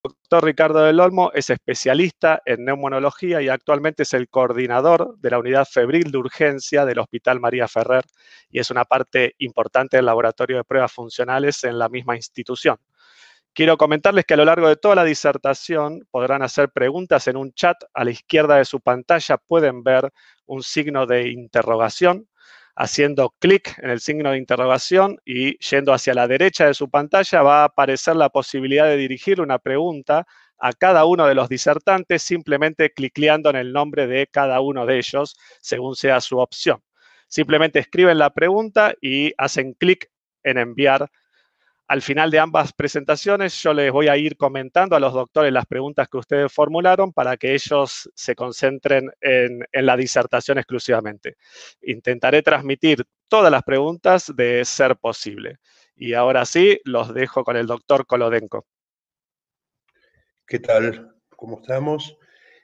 doctor Ricardo del Olmo es especialista en neumonología y actualmente es el coordinador de la unidad febril de urgencia del Hospital María Ferrer y es una parte importante del laboratorio de pruebas funcionales en la misma institución. Quiero comentarles que a lo largo de toda la disertación podrán hacer preguntas en un chat. A la izquierda de su pantalla pueden ver un signo de interrogación. Haciendo clic en el signo de interrogación y yendo hacia la derecha de su pantalla va a aparecer la posibilidad de dirigir una pregunta a cada uno de los disertantes simplemente clicleando en el nombre de cada uno de ellos según sea su opción. Simplemente escriben la pregunta y hacen clic en enviar. Al final de ambas presentaciones yo les voy a ir comentando a los doctores las preguntas que ustedes formularon para que ellos se concentren en la disertación exclusivamente. Intentaré transmitir todas las preguntas de ser posible. Y ahora sí, los dejo con el doctor Kolodenko. ¿Qué tal? ¿Cómo estamos?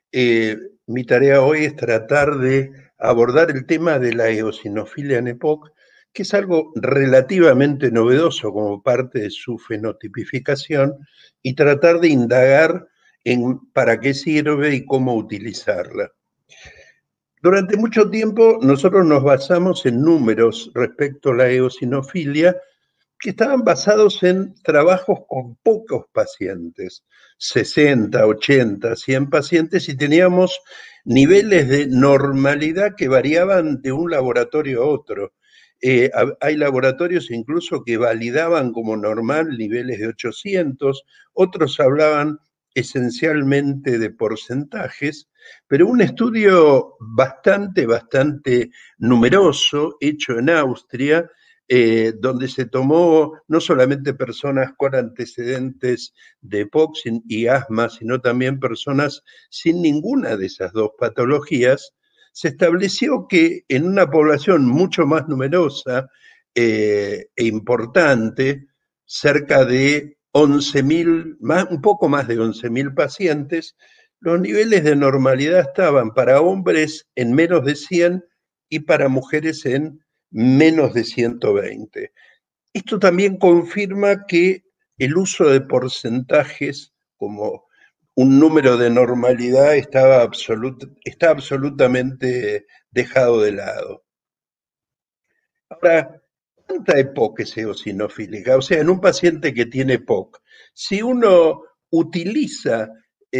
Mi tarea hoy es tratar de abordar el tema de la eosinofilia en EPOC, que es algo relativamente novedoso como parte de su fenotipificación, y tratar de indagar en para qué sirve y cómo utilizarla. Durante mucho tiempo nosotros nos basamos en números respecto a la eosinofilia que estaban basados en trabajos con pocos pacientes, 60, 80, 100 pacientes, y teníamos niveles de normalidad que variaban de un laboratorio a otro. Hay laboratorios incluso que validaban como normal niveles de 800, otros hablaban esencialmente de porcentajes, pero un estudio bastante numeroso hecho en Austria, donde se tomó no solamente personas con antecedentes de EPOC y asma, sino también personas sin ninguna de esas dos patologías, se estableció que en una población mucho más numerosa e importante, cerca de 11.000, un poco más de 11.000 pacientes, los niveles de normalidad estaban para hombres en menos de 100 y para mujeres en menos de 120. Esto también confirma que el uso de porcentajes como un número de normalidad está absolutamente dejado de lado. Ahora, ¿cuánta EPOC es eosinofílica? O sea, en un paciente que tiene EPOC, si uno utiliza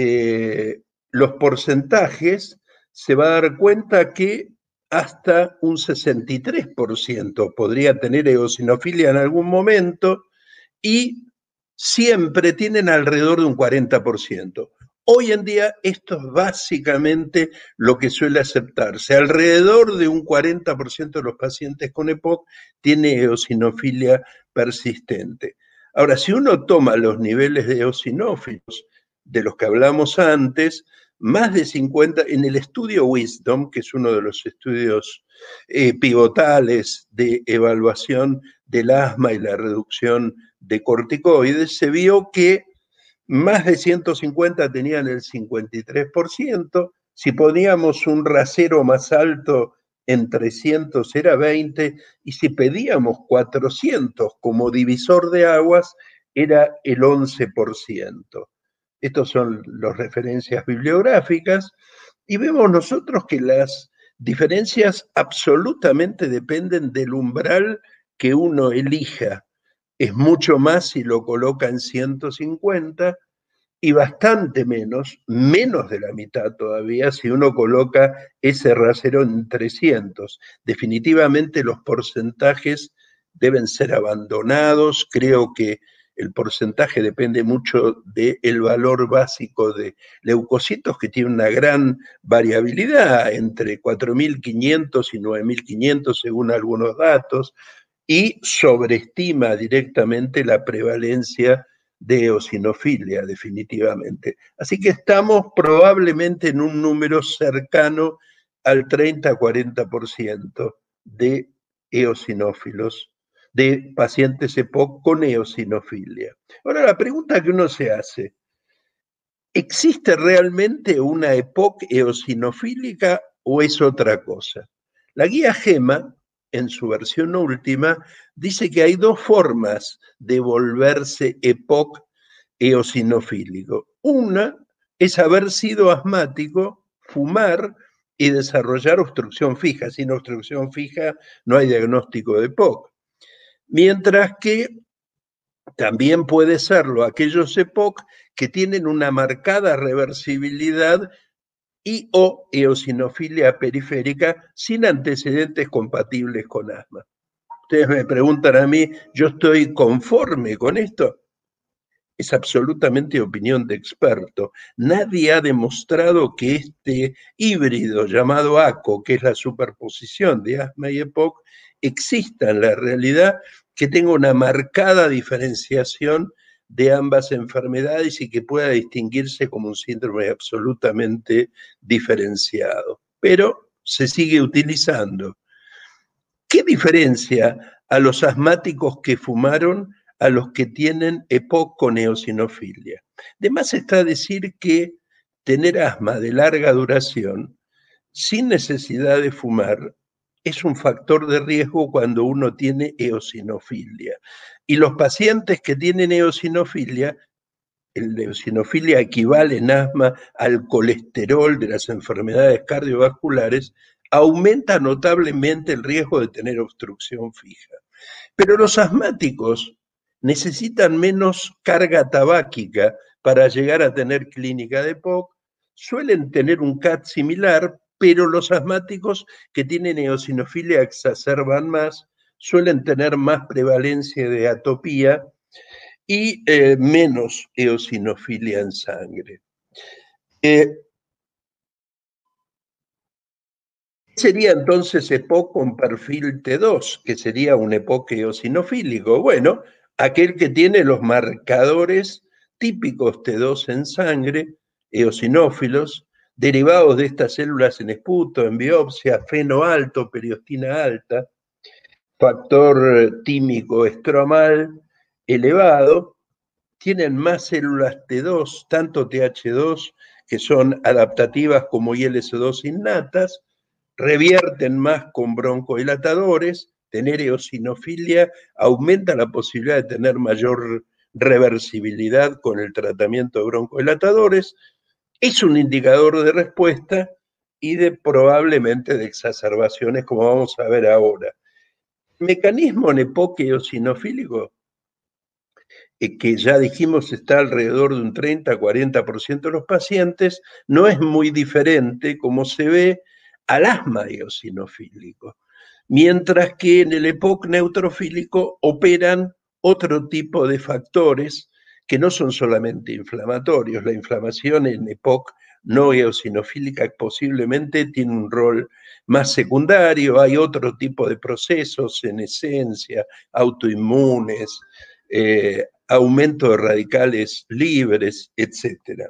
los porcentajes, se va a dar cuenta que hasta un 63% podría tener eosinofilia en algún momento y siempre tienen alrededor de un 40%. Hoy en día esto es básicamente lo que suele aceptarse. Alrededor de un 40% de los pacientes con EPOC tiene eosinofilia persistente. Ahora, si uno toma los niveles de eosinófilos de los que hablamos antes, más de 50, en el estudio Wisdom, que es uno de los estudios pivotales de evaluación del asma y la reducción de corticoides, se vio que más de 150 tenían el 53%, si poníamos un rasero más alto en 300 era 20, y si pedíamos 400 como divisor de aguas era el 11%. Estas son las referencias bibliográficas, y vemos nosotros que las diferencias absolutamente dependen del umbral que uno elija. Es mucho más si lo coloca en 150 y bastante menos de la mitad todavía, si uno coloca ese rasero en 300. Definitivamente los porcentajes deben ser abandonados. Creo que el porcentaje depende mucho del valor básico de leucocitos, que tiene una gran variabilidad, entre 4.500 y 9.500 según algunos datos, y sobreestima directamente la prevalencia de eosinofilia, definitivamente. Así que estamos probablemente en un número cercano al 30-40% de eosinófilos, de pacientes EPOC con eosinofilia. Ahora, la pregunta que uno se hace, ¿existe realmente una EPOC eosinofílica o es otra cosa? La guía GEMA, en su versión última, dice que hay dos formas de volverse EPOC eosinofílico. Una es haber sido asmático, fumar y desarrollar obstrucción fija. Sin obstrucción fija no hay diagnóstico de EPOC. Mientras que también puede serlo aquellos EPOC que tienen una marcada reversibilidad y o eosinofilia periférica sin antecedentes compatibles con asma. Ustedes me preguntan a mí, ¿yo estoy conforme con esto? Es absolutamente opinión de experto. Nadie ha demostrado que este híbrido llamado ACO, que es la superposición de asma y EPOC, exista en la realidad, que tenga una marcada diferenciación de ambas enfermedades y que pueda distinguirse como un síndrome absolutamente diferenciado. Pero se sigue utilizando. ¿Qué diferencia a los asmáticos que fumaron a los que tienen EPOC con eosinofilia? De más está decir que tener asma de larga duración, sin necesidad de fumar, es un factor de riesgo cuando uno tiene eosinofilia. Y los pacientes que tienen eosinofilia, la eosinofilia equivale en asma al colesterol de las enfermedades cardiovasculares, aumenta notablemente el riesgo de tener obstrucción fija. Pero los asmáticos necesitan menos carga tabáquica para llegar a tener clínica de EPOC, suelen tener un CAT similar, pero los asmáticos que tienen eosinofilia exacerban más, suelen tener más prevalencia de atopía y menos eosinofilia en sangre. Sería entonces EPOC con perfil T2, que sería un EPOC eosinofílico. Bueno, aquel que tiene los marcadores típicos T2 en sangre, eosinófilos, derivados de estas células en esputo, en biopsia, feno alto, periostina alta, factor tímico estromal elevado, tienen más células T2, tanto TH2, que son adaptativas, como ILS2 innatas, revierten más con broncodilatadores, tener eosinofilia aumenta la posibilidad de tener mayor reversibilidad con el tratamiento de broncodilatadores, es un indicador de respuesta y de probablemente de exacerbaciones, como vamos a ver ahora. Mecanismo en EPOC eosinofílico, que ya dijimos está alrededor de un 30-40% de los pacientes, no es muy diferente, como se ve, al asma eosinofílico, mientras que en el EPOC neutrofílico operan otro tipo de factores que no son solamente inflamatorios. La inflamación en EPOC no eosinofílica posiblemente tiene un rol más secundario, hay otro tipo de procesos, en esencia, autoinmunes, aumento de radicales libres, etc.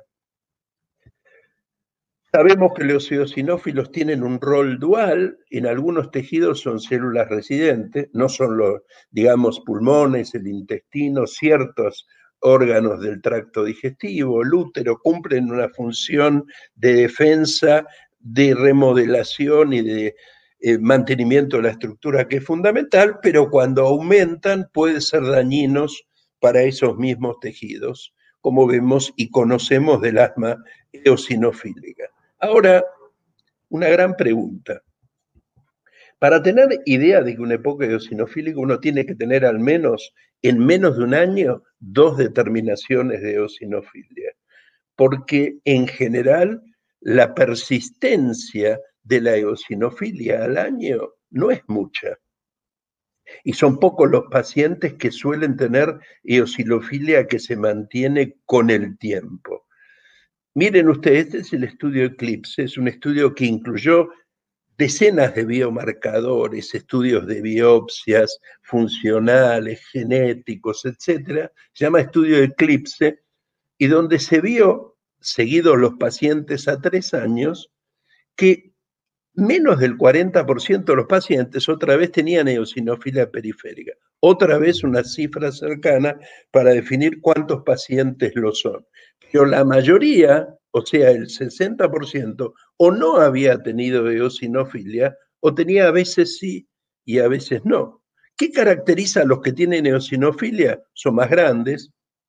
Sabemos que los eosinófilos tienen un rol dual, en algunos tejidos son células residentes, no son los, digamos, pulmones, el intestino, ciertos órganos del tracto digestivo, el útero, cumplen una función de defensa, de remodelación y de mantenimiento de la estructura que es fundamental, pero cuando aumentan pueden ser dañinos para esos mismos tejidos, como vemos y conocemos del asma eosinofílica. Ahora, una gran pregunta. Para tener idea de que una EPOC eosinofílica uno tiene que tener al menos, en menos de un año, 2 determinaciones de eosinofilia, porque en general la persistencia de la eosinofilia al año no es mucha. Y son pocos los pacientes que suelen tener eosinofilia que se mantiene con el tiempo. Miren ustedes, este es el estudio Eclipse, es un estudio que incluyó decenas de biomarcadores, estudios de biopsias funcionales, genéticos, etcétera. Se llama estudio Eclipse, y donde se vio, seguidos los pacientes a 3 años, que menos del 40% de los pacientes otra vez tenían eosinofilia periférica. Otra vez una cifra cercana para definir cuántos pacientes lo son. Pero la mayoría, o sea, el 60%, o no había tenido eosinofilia, o tenía a veces sí y a veces no. ¿Qué caracteriza a los que tienen eosinofilia? Son más grandes,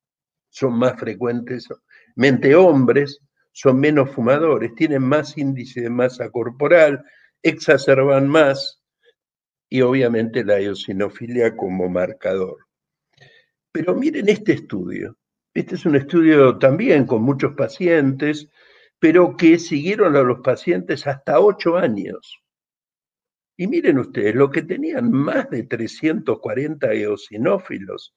son más frecuentemente hombres, son menos fumadores, tienen más índice de masa corporal, exacerban más y obviamente la eosinofilia como marcador. Pero miren este estudio. Este es un estudio también con muchos pacientes, pero que siguieron a los pacientes hasta 8 años. Y miren ustedes, lo que tenían más de 340 eosinófilos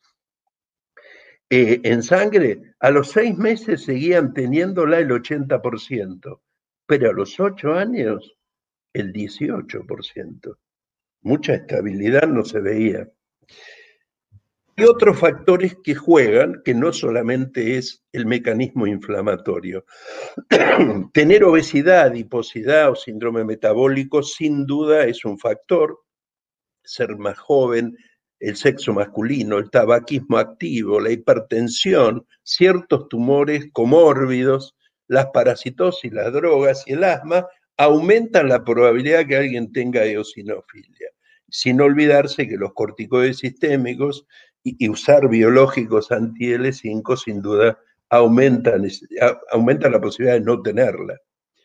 en sangre, a los 6 meses seguían teniéndola el 80%, pero a los 8 años el 18%. Mucha estabilidad no se veía. Y otros factores que juegan, que no solamente es el mecanismo inflamatorio. Tener obesidad, adiposidad o síndrome metabólico sin duda es un factor. Ser más joven, el sexo masculino, el tabaquismo activo, la hipertensión, ciertos tumores comórbidos, las parasitosis, las drogas y el asma aumentan la probabilidad que alguien tenga eosinofilia. Sin olvidarse que los corticoides sistémicos y usar biológicos anti-L5 sin duda aumentan la posibilidad de no tenerla.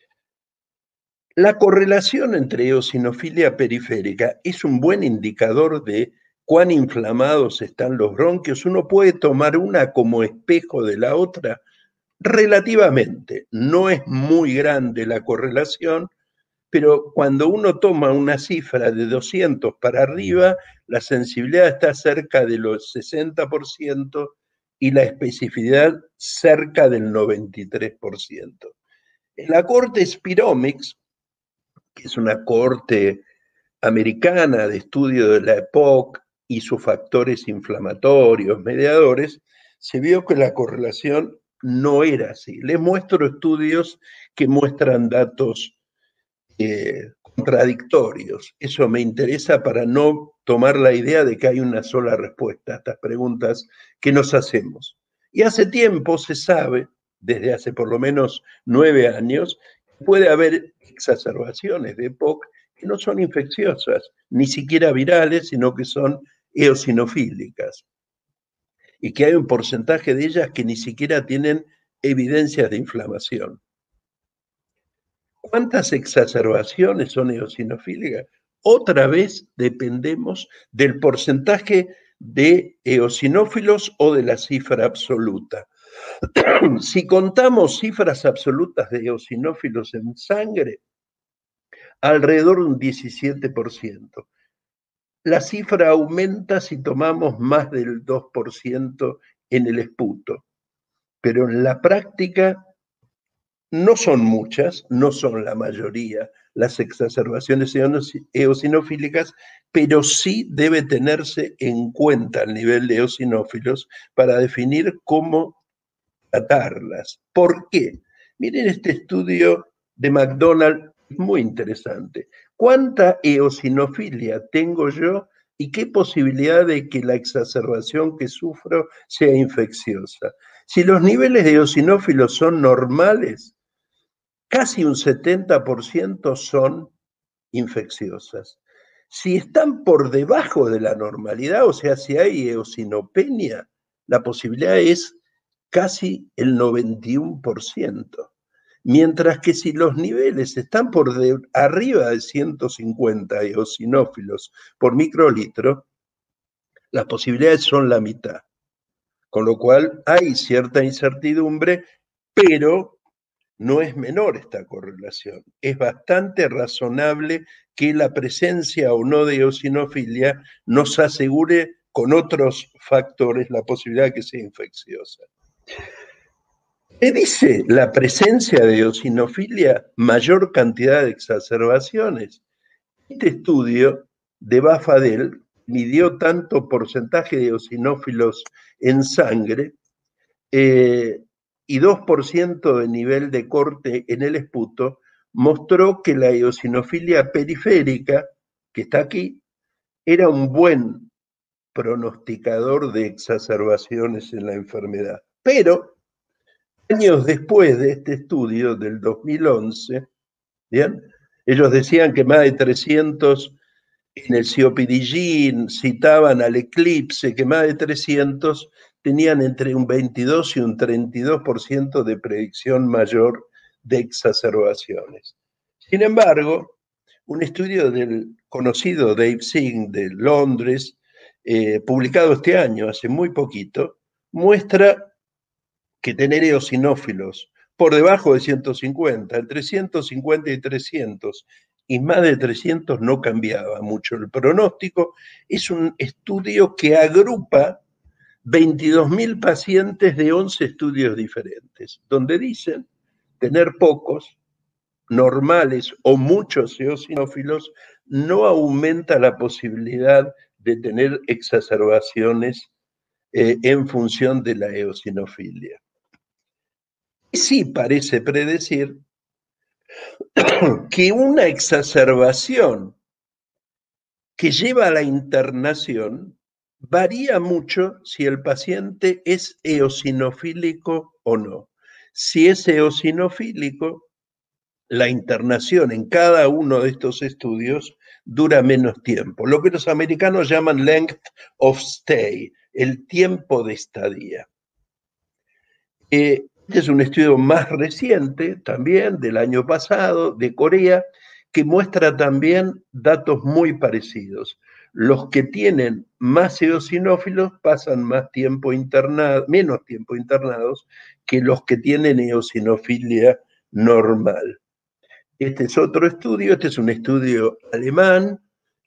La correlación entre eosinofilia periférica es un buen indicador de cuán inflamados están los bronquios. Uno puede tomar una como espejo de la otra relativamente. No es muy grande la correlación, pero cuando uno toma una cifra de 200 para arriba, la sensibilidad está cerca de los 60% y la especificidad cerca del 93%. En la corte Spiromics, que es una corte americana de estudio de la EPOC y sus factores inflamatorios, mediadores, se vio que la correlación no era así. Les muestro estudios que muestran datos contradictorios. Eso me interesa para no tomar la idea de que hay una sola respuesta a estas preguntas que nos hacemos. Y hace tiempo se sabe, desde hace por lo menos 9 años, puede haber exacerbaciones de EPOC que no son infecciosas, ni siquiera virales, sino que son eosinofílicas. Y que hay un porcentaje de ellas que ni siquiera tienen evidencias de inflamación. ¿Cuántas exacerbaciones son eosinofílicas? Otra vez dependemos del porcentaje de eosinófilos o de la cifra absoluta. Si contamos cifras absolutas de eosinófilos en sangre, alrededor de un 17%. La cifra aumenta si tomamos más del 2% en el esputo, pero en la práctica no son muchas, no son la mayoría las exacerbaciones eosinofílicas, pero sí debe tenerse en cuenta el nivel de eosinófilos para definir cómo tratarlas. ¿Por qué? Miren este estudio de McDonald, muy interesante. ¿Cuánta eosinofilia tengo yo y qué posibilidad de que la exacerbación que sufro sea infecciosa? Si los niveles de eosinófilos son normales, casi un 70% son infecciosas. Si están por debajo de la normalidad, o sea, si hay eosinopenia, la posibilidad es casi el 91%. Mientras que si los niveles están por arriba de 150 eosinófilos por microlitro, las posibilidades son la mitad. Con lo cual hay cierta incertidumbre, pero no es menor esta correlación. Es bastante razonable que la presencia o no de eosinofilia nos asegure con otros factores la posibilidad de que sea infecciosa. ¿Qué dice la presencia de eosinofilia? Mayor cantidad de exacerbaciones. Este estudio de Bafadel midió tanto porcentaje de eosinófilos en sangre y 2% de nivel de corte en el esputo, mostró que la eosinofilia periférica, que está aquí, era un buen pronosticador de exacerbaciones en la enfermedad. Pero, años después de este estudio del 2011, ¿bien? Ellos decían que más de 300 en el COPD, citaban al Eclipse, que más de 300 tenían entre un 22 y un 32% de predicción mayor de exacerbaciones. Sin embargo, un estudio del conocido Dave Singh de Londres, publicado este año, hace muy poquito, muestra que tener eosinófilos por debajo de 150, entre 150 y 300, y más de 300 no cambiaba mucho el pronóstico. Es un estudio que agrupa 22.000 pacientes de 11 estudios diferentes, donde dicen tener pocos, normales o muchos eosinófilos no aumenta la posibilidad de tener exacerbaciones en función de la eosinofilia. Y sí parece predecir que una exacerbación que lleva a la internación varía mucho si el paciente es eosinofílico o no. Si es eosinofílico, la internación en cada uno de estos estudios dura menos tiempo, lo que los americanos llaman length of stay, el tiempo de estadía. Este es un estudio más reciente, también del año pasado, de Corea, que muestra también datos muy parecidos. Los que tienen más eosinófilos pasan más tiempo menos tiempo internados que los que tienen eosinofilia normal. Este es otro estudio, este es un estudio alemán,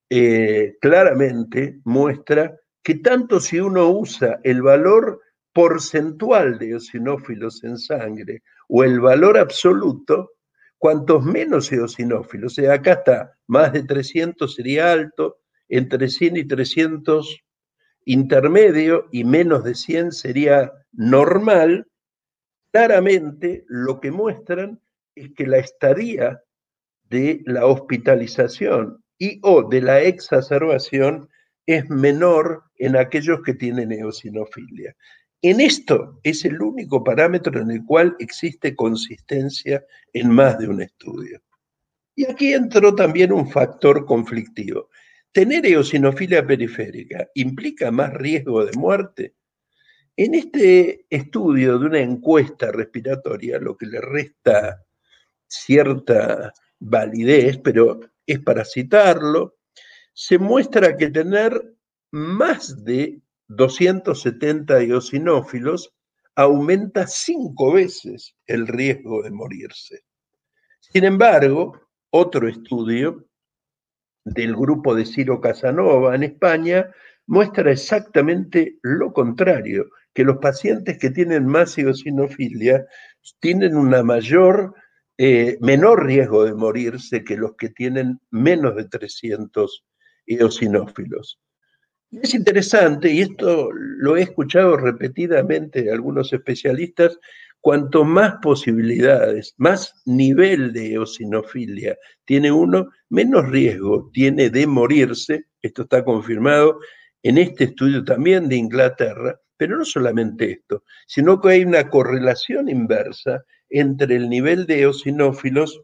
claramente muestra que tanto si uno usa el valor porcentual de eosinófilos en sangre o el valor absoluto, cuantos menos eosinófilos, o sea, acá está, más de 300 sería alto, entre 100 y 300 intermedio y menos de 100 sería normal, claramente lo que muestran es que la estadía de la hospitalización y o de la exacerbación es menor en aquellos que tienen eosinofilia. En esto es el único parámetro en el cual existe consistencia en más de un estudio. Y aquí entró también un factor conflictivo. ¿Tener eosinofilia periférica implica más riesgo de muerte? En este estudio de una encuesta respiratoria, lo que le resta cierta validez, pero es para citarlo, se muestra que tener más de 270 eosinófilos aumenta 5 veces el riesgo de morirse. Sin embargo, otro estudio del grupo de Ciro Casanova en España muestra exactamente lo contrario, que los pacientes que tienen más eosinofilia tienen una menor riesgo de morirse que los que tienen menos de 300 eosinófilos. Es interesante, y esto lo he escuchado repetidamente de algunos especialistas, cuanto más posibilidades, más nivel de eosinofilia tiene uno, menos riesgo tiene de morirse. Esto está confirmado en este estudio también de Inglaterra, pero no solamente esto, sino que hay una correlación inversa entre el nivel de eosinófilos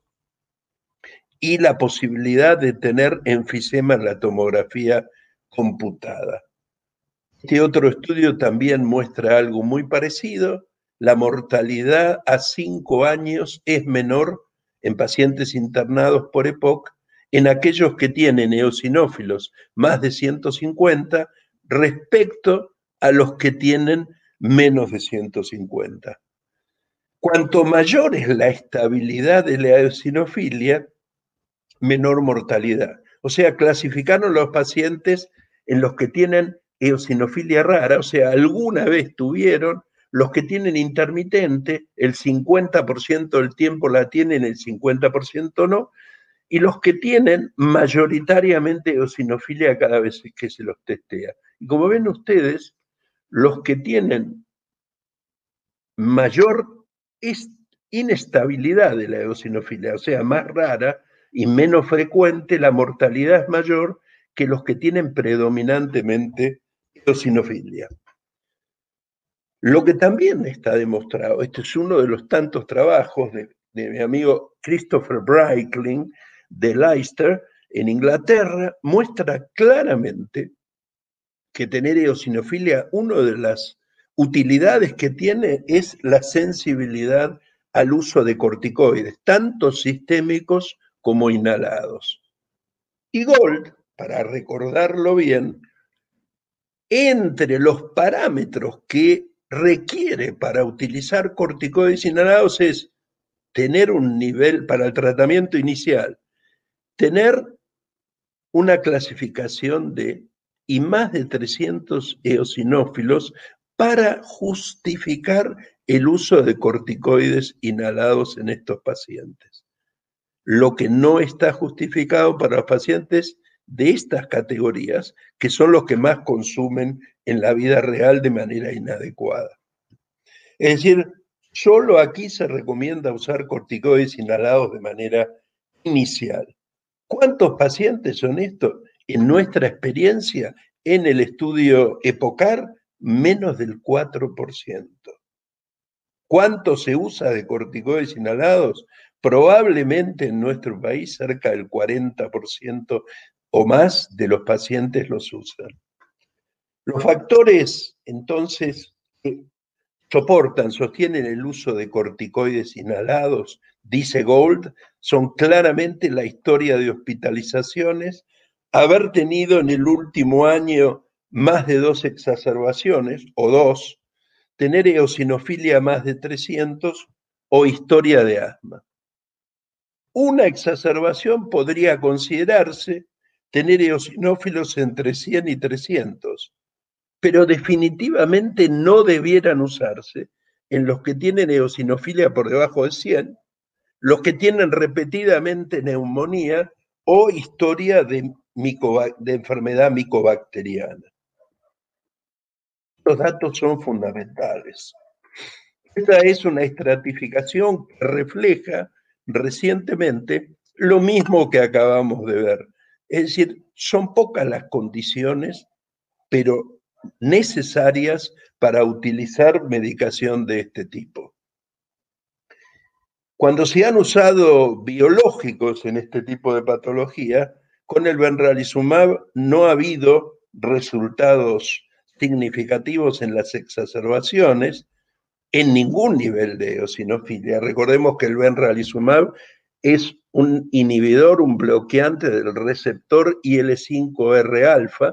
y la posibilidad de tener enfisema en la tomografía computada. Este otro estudio también muestra algo muy parecido. La mortalidad a 5 años es menor en pacientes internados por EPOC en aquellos que tienen eosinófilos más de 150 respecto a los que tienen menos de 150. Cuanto mayor es la estabilidad de la eosinofilia, menor mortalidad. O sea, clasificaron los pacientes en los que tienen eosinofilia rara, o sea, alguna vez tuvieron, los que tienen intermitente, el 50% del tiempo la tienen, el 50% no, y los que tienen mayoritariamente eosinofilia cada vez que se los testea. Y como ven ustedes, los que tienen mayor inestabilidad de la eosinofilia, o sea, más rara y menos frecuente, la mortalidad es mayor que los que tienen predominantemente eosinofilia. Lo que también está demostrado, este es uno de los tantos trabajos de mi amigo Christopher Breitling de Leicester, en Inglaterra, muestra claramente que tener eosinofilia, utilidades que tiene es la sensibilidad al uso de corticoides, tanto sistémicos como inhalados. Y Gold, para recordarlo bien, entre los parámetros que requiere para utilizar corticoides inhalados es tener un nivel para el tratamiento inicial, tener una clasificación y más de 300 eosinófilos para justificar el uso de corticoides inhalados en estos pacientes. Lo que no está justificado para los pacientes de estas categorías, que son los que más consumen en la vida real de manera inadecuada. Es decir, solo aquí se recomienda usar corticoides inhalados de manera inicial. ¿Cuántos pacientes son estos? En nuestra experiencia, en el estudio EPOCAR, menos del 4%. ¿Cuánto se usa de corticoides inhalados? Probablemente en nuestro país cerca del 40% o más de los pacientes los usan. Los factores, entonces, que sostienen el uso de corticoides inhalados, dice Gold, son claramente la historia de hospitalizaciones, haber tenido en el último año más de 2 exacerbaciones, o 2, tener eosinofilia más de 300 o historia de asma. Una exacerbación podría considerarse tener eosinófilos entre 100 y 300, pero definitivamente no debieran usarse en los que tienen eosinofilia por debajo de 100, los que tienen repetidamente neumonía o historia de enfermedad micobacteriana. Los datos son fundamentales. Esta es una estratificación que refleja recientemente lo mismo que acabamos de ver. Es decir, son pocas las condiciones, pero necesarias para utilizar medicación de este tipo. Cuando se han usado biológicos en este tipo de patología, con el benralizumab no ha habido resultados significativos en las exacerbaciones, en ningún nivel de eosinofilia. Recordemos que el benralizumab es un inhibidor, un bloqueante del receptor IL-5R alfa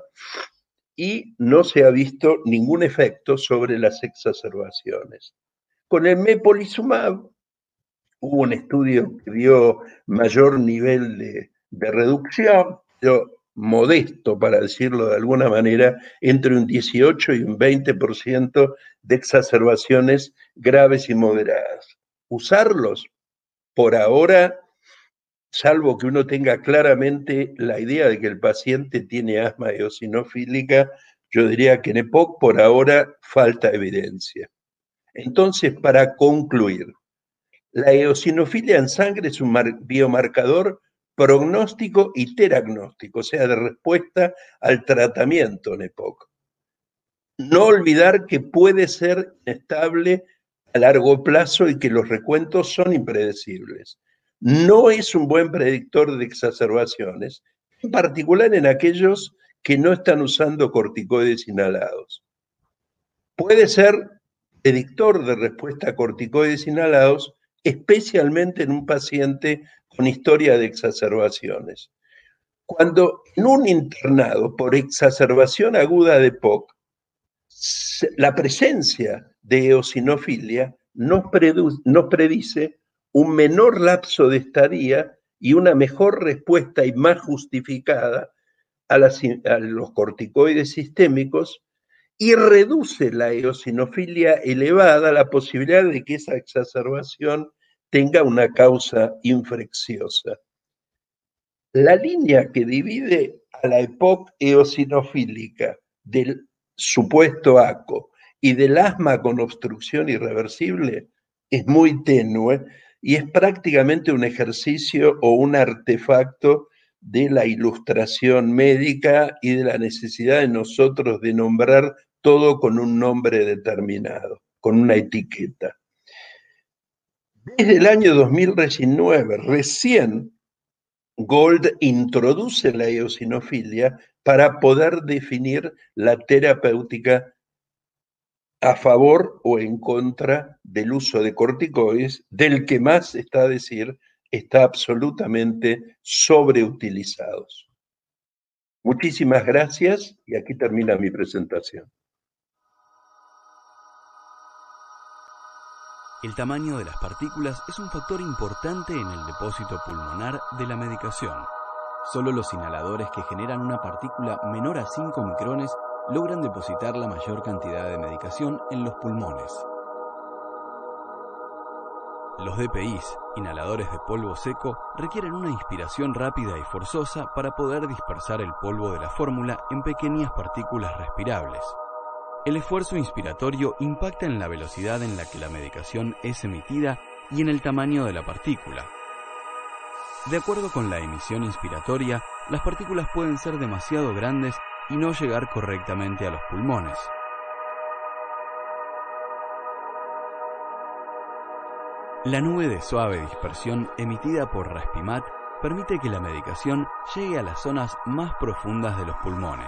y no se ha visto ningún efecto sobre las exacerbaciones. Con el mepolizumab hubo un estudio que dio mayor nivel de reducción, pero modesto, para decirlo de alguna manera, entre un 18 y un 20% de exacerbaciones graves y moderadas. Usarlos, por ahora, salvo que uno tenga claramente la idea de que el paciente tiene asma eosinofílica, yo diría que en EPOC por ahora falta evidencia. Entonces, para concluir, la eosinofilia en sangre es un biomarcador prognóstico y teragnóstico, o sea, de respuesta al tratamiento en EPOC. No olvidar que puede ser estable a largo plazo y que los recuentos son impredecibles. No es un buen predictor de exacerbaciones, en particular en aquellos que no están usando corticoides inhalados. Puede ser predictor de respuesta a corticoides inhalados, especialmente en un paciente con historia de exacerbaciones. Cuando en un internado por exacerbación aguda de POC, la presencia de eosinofilia nos predice un menor lapso de estadía y una mejor respuesta y más justificada a los corticoides sistémicos y reduce la eosinofilia elevada la posibilidad de que esa exacerbación tenga una causa infecciosa. La línea que divide a la EPOC eosinofílica del supuesto ACO y del asma con obstrucción irreversible es muy tenue y es prácticamente un ejercicio o un artefacto de la ilustración médica y de la necesidad de nosotros de nombrar todo con un nombre determinado, con una etiqueta. Desde el año 2019, recién Gold introduce la eosinofilia para poder definir la terapéutica a favor o en contra del uso de corticoides, del que más está a decir, está absolutamente sobreutilizados. Muchísimas gracias y aquí termina mi presentación. El tamaño de las partículas es un factor importante en el depósito pulmonar de la medicación. Solo los inhaladores que generan una partícula menor a 5 micrones logran depositar la mayor cantidad de medicación en los pulmones. Los DPIs, inhaladores de polvo seco, requieren una inspiración rápida y forzosa para poder dispersar el polvo de la fórmula en pequeñas partículas respirables. El esfuerzo inspiratorio impacta en la velocidad en la que la medicación es emitida y en el tamaño de la partícula. De acuerdo con la emisión inspiratoria, las partículas pueden ser demasiado grandes y no llegar correctamente a los pulmones. La nube de suave dispersión emitida por Respimat permite que la medicación llegue a las zonas más profundas de los pulmones.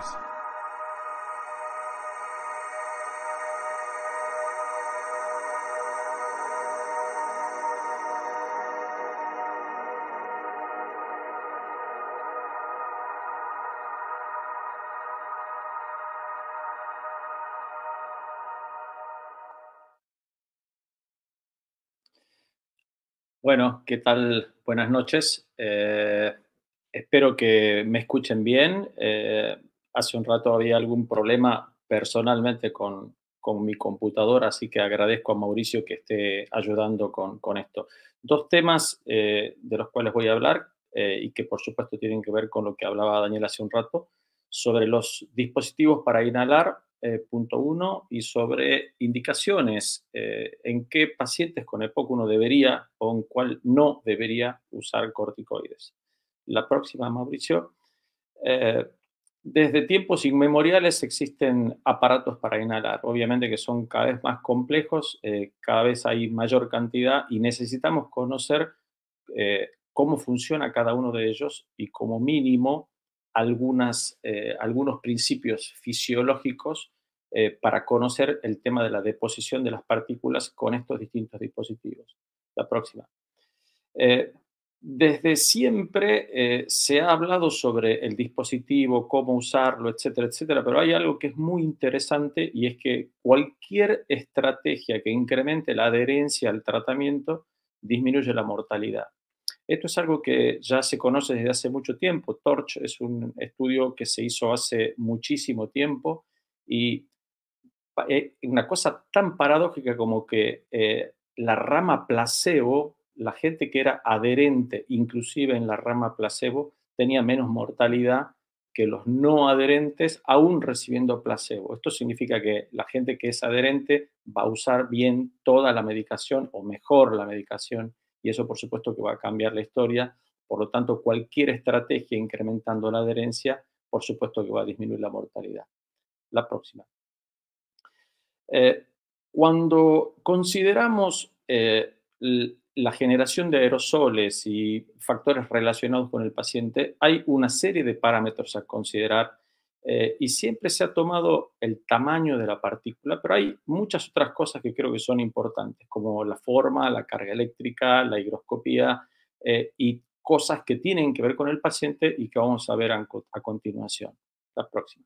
Bueno, ¿qué tal? Buenas noches. Espero que me escuchen bien. Hace un rato había algún problema personalmente con mi computadora, así que agradezco a Mauricio que esté ayudando con esto. Dos temas de los cuales voy a hablar y que por supuesto tienen que ver con lo que hablaba Daniel hace un rato, sobre los dispositivos para inhalar, punto uno, y sobre indicaciones, en qué pacientes con EPOC uno debería o en cuál no debería usar corticoides. La próxima, Mauricio. Eh, Desde tiempos inmemoriales existen aparatos para inhalar, obviamente que son cada vez más complejos, cada vez hay mayor cantidad y necesitamos conocer cómo funciona cada uno de ellos y como mínimo algunos principios fisiológicos para conocer el tema de la deposición de las partículas con estos distintos dispositivos. La próxima. Eh, Desde siempre se ha hablado sobre el dispositivo, cómo usarlo, etcétera, etcétera, pero hay algo que es muy interesante y es que cualquier estrategia que incremente la adherencia al tratamiento disminuye la mortalidad. Esto es algo que ya se conoce desde hace mucho tiempo. TORCH es un estudio que se hizo hace muchísimo tiempo y una cosa tan paradójica como que la rama placebo, la gente que era adherente, inclusive en la rama placebo, tenía menos mortalidad que los no adherentes, aún recibiendo placebo. Esto significa que la gente que es adherente va a usar bien toda la medicación o mejor la medicación, y eso por supuesto que va a cambiar la historia. Por lo tanto, cualquier estrategia incrementando la adherencia, por supuesto que va a disminuir la mortalidad. La próxima. Eh, Cuando consideramos la generación de aerosoles y factores relacionados con el paciente, hay una serie de parámetros a considerar y siempre se ha tomado el tamaño de la partícula, pero hay muchas otras cosas que creo que son importantes, como la forma, la carga eléctrica, la higroscopía y cosas que tienen que ver con el paciente y que vamos a ver a continuación. La próxima.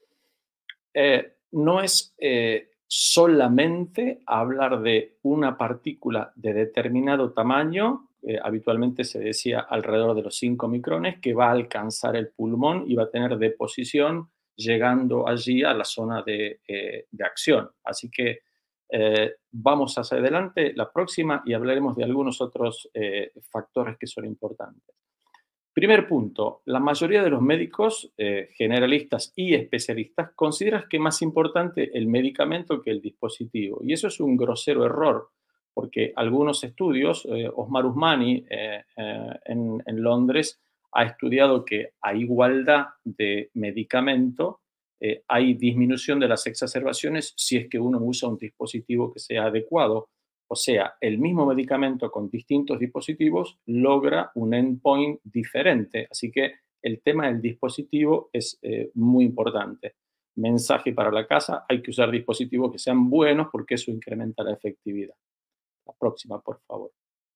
No es solamente hablar de una partícula de determinado tamaño, habitualmente se decía alrededor de los 5 micrones, que va a alcanzar el pulmón y va a tener deposición llegando allí a la zona de acción. Así que vamos hacia adelante la próxima y hablaremos de algunos otros factores que son importantes. Primer punto, la mayoría de los médicos generalistas y especialistas consideran que es más importante el medicamento que el dispositivo. Y eso es un grosero error, porque algunos estudios, Osmar Usmani en Londres ha estudiado que a igualdad de medicamento hay disminución de las exacerbaciones si es que uno usa un dispositivo que sea adecuado. O sea, el mismo medicamento con distintos dispositivos logra un endpoint diferente. Así que el tema del dispositivo es muy importante. mensaje para la casa, hay que usar dispositivos que sean buenos porque eso incrementa la efectividad. La próxima, por favor.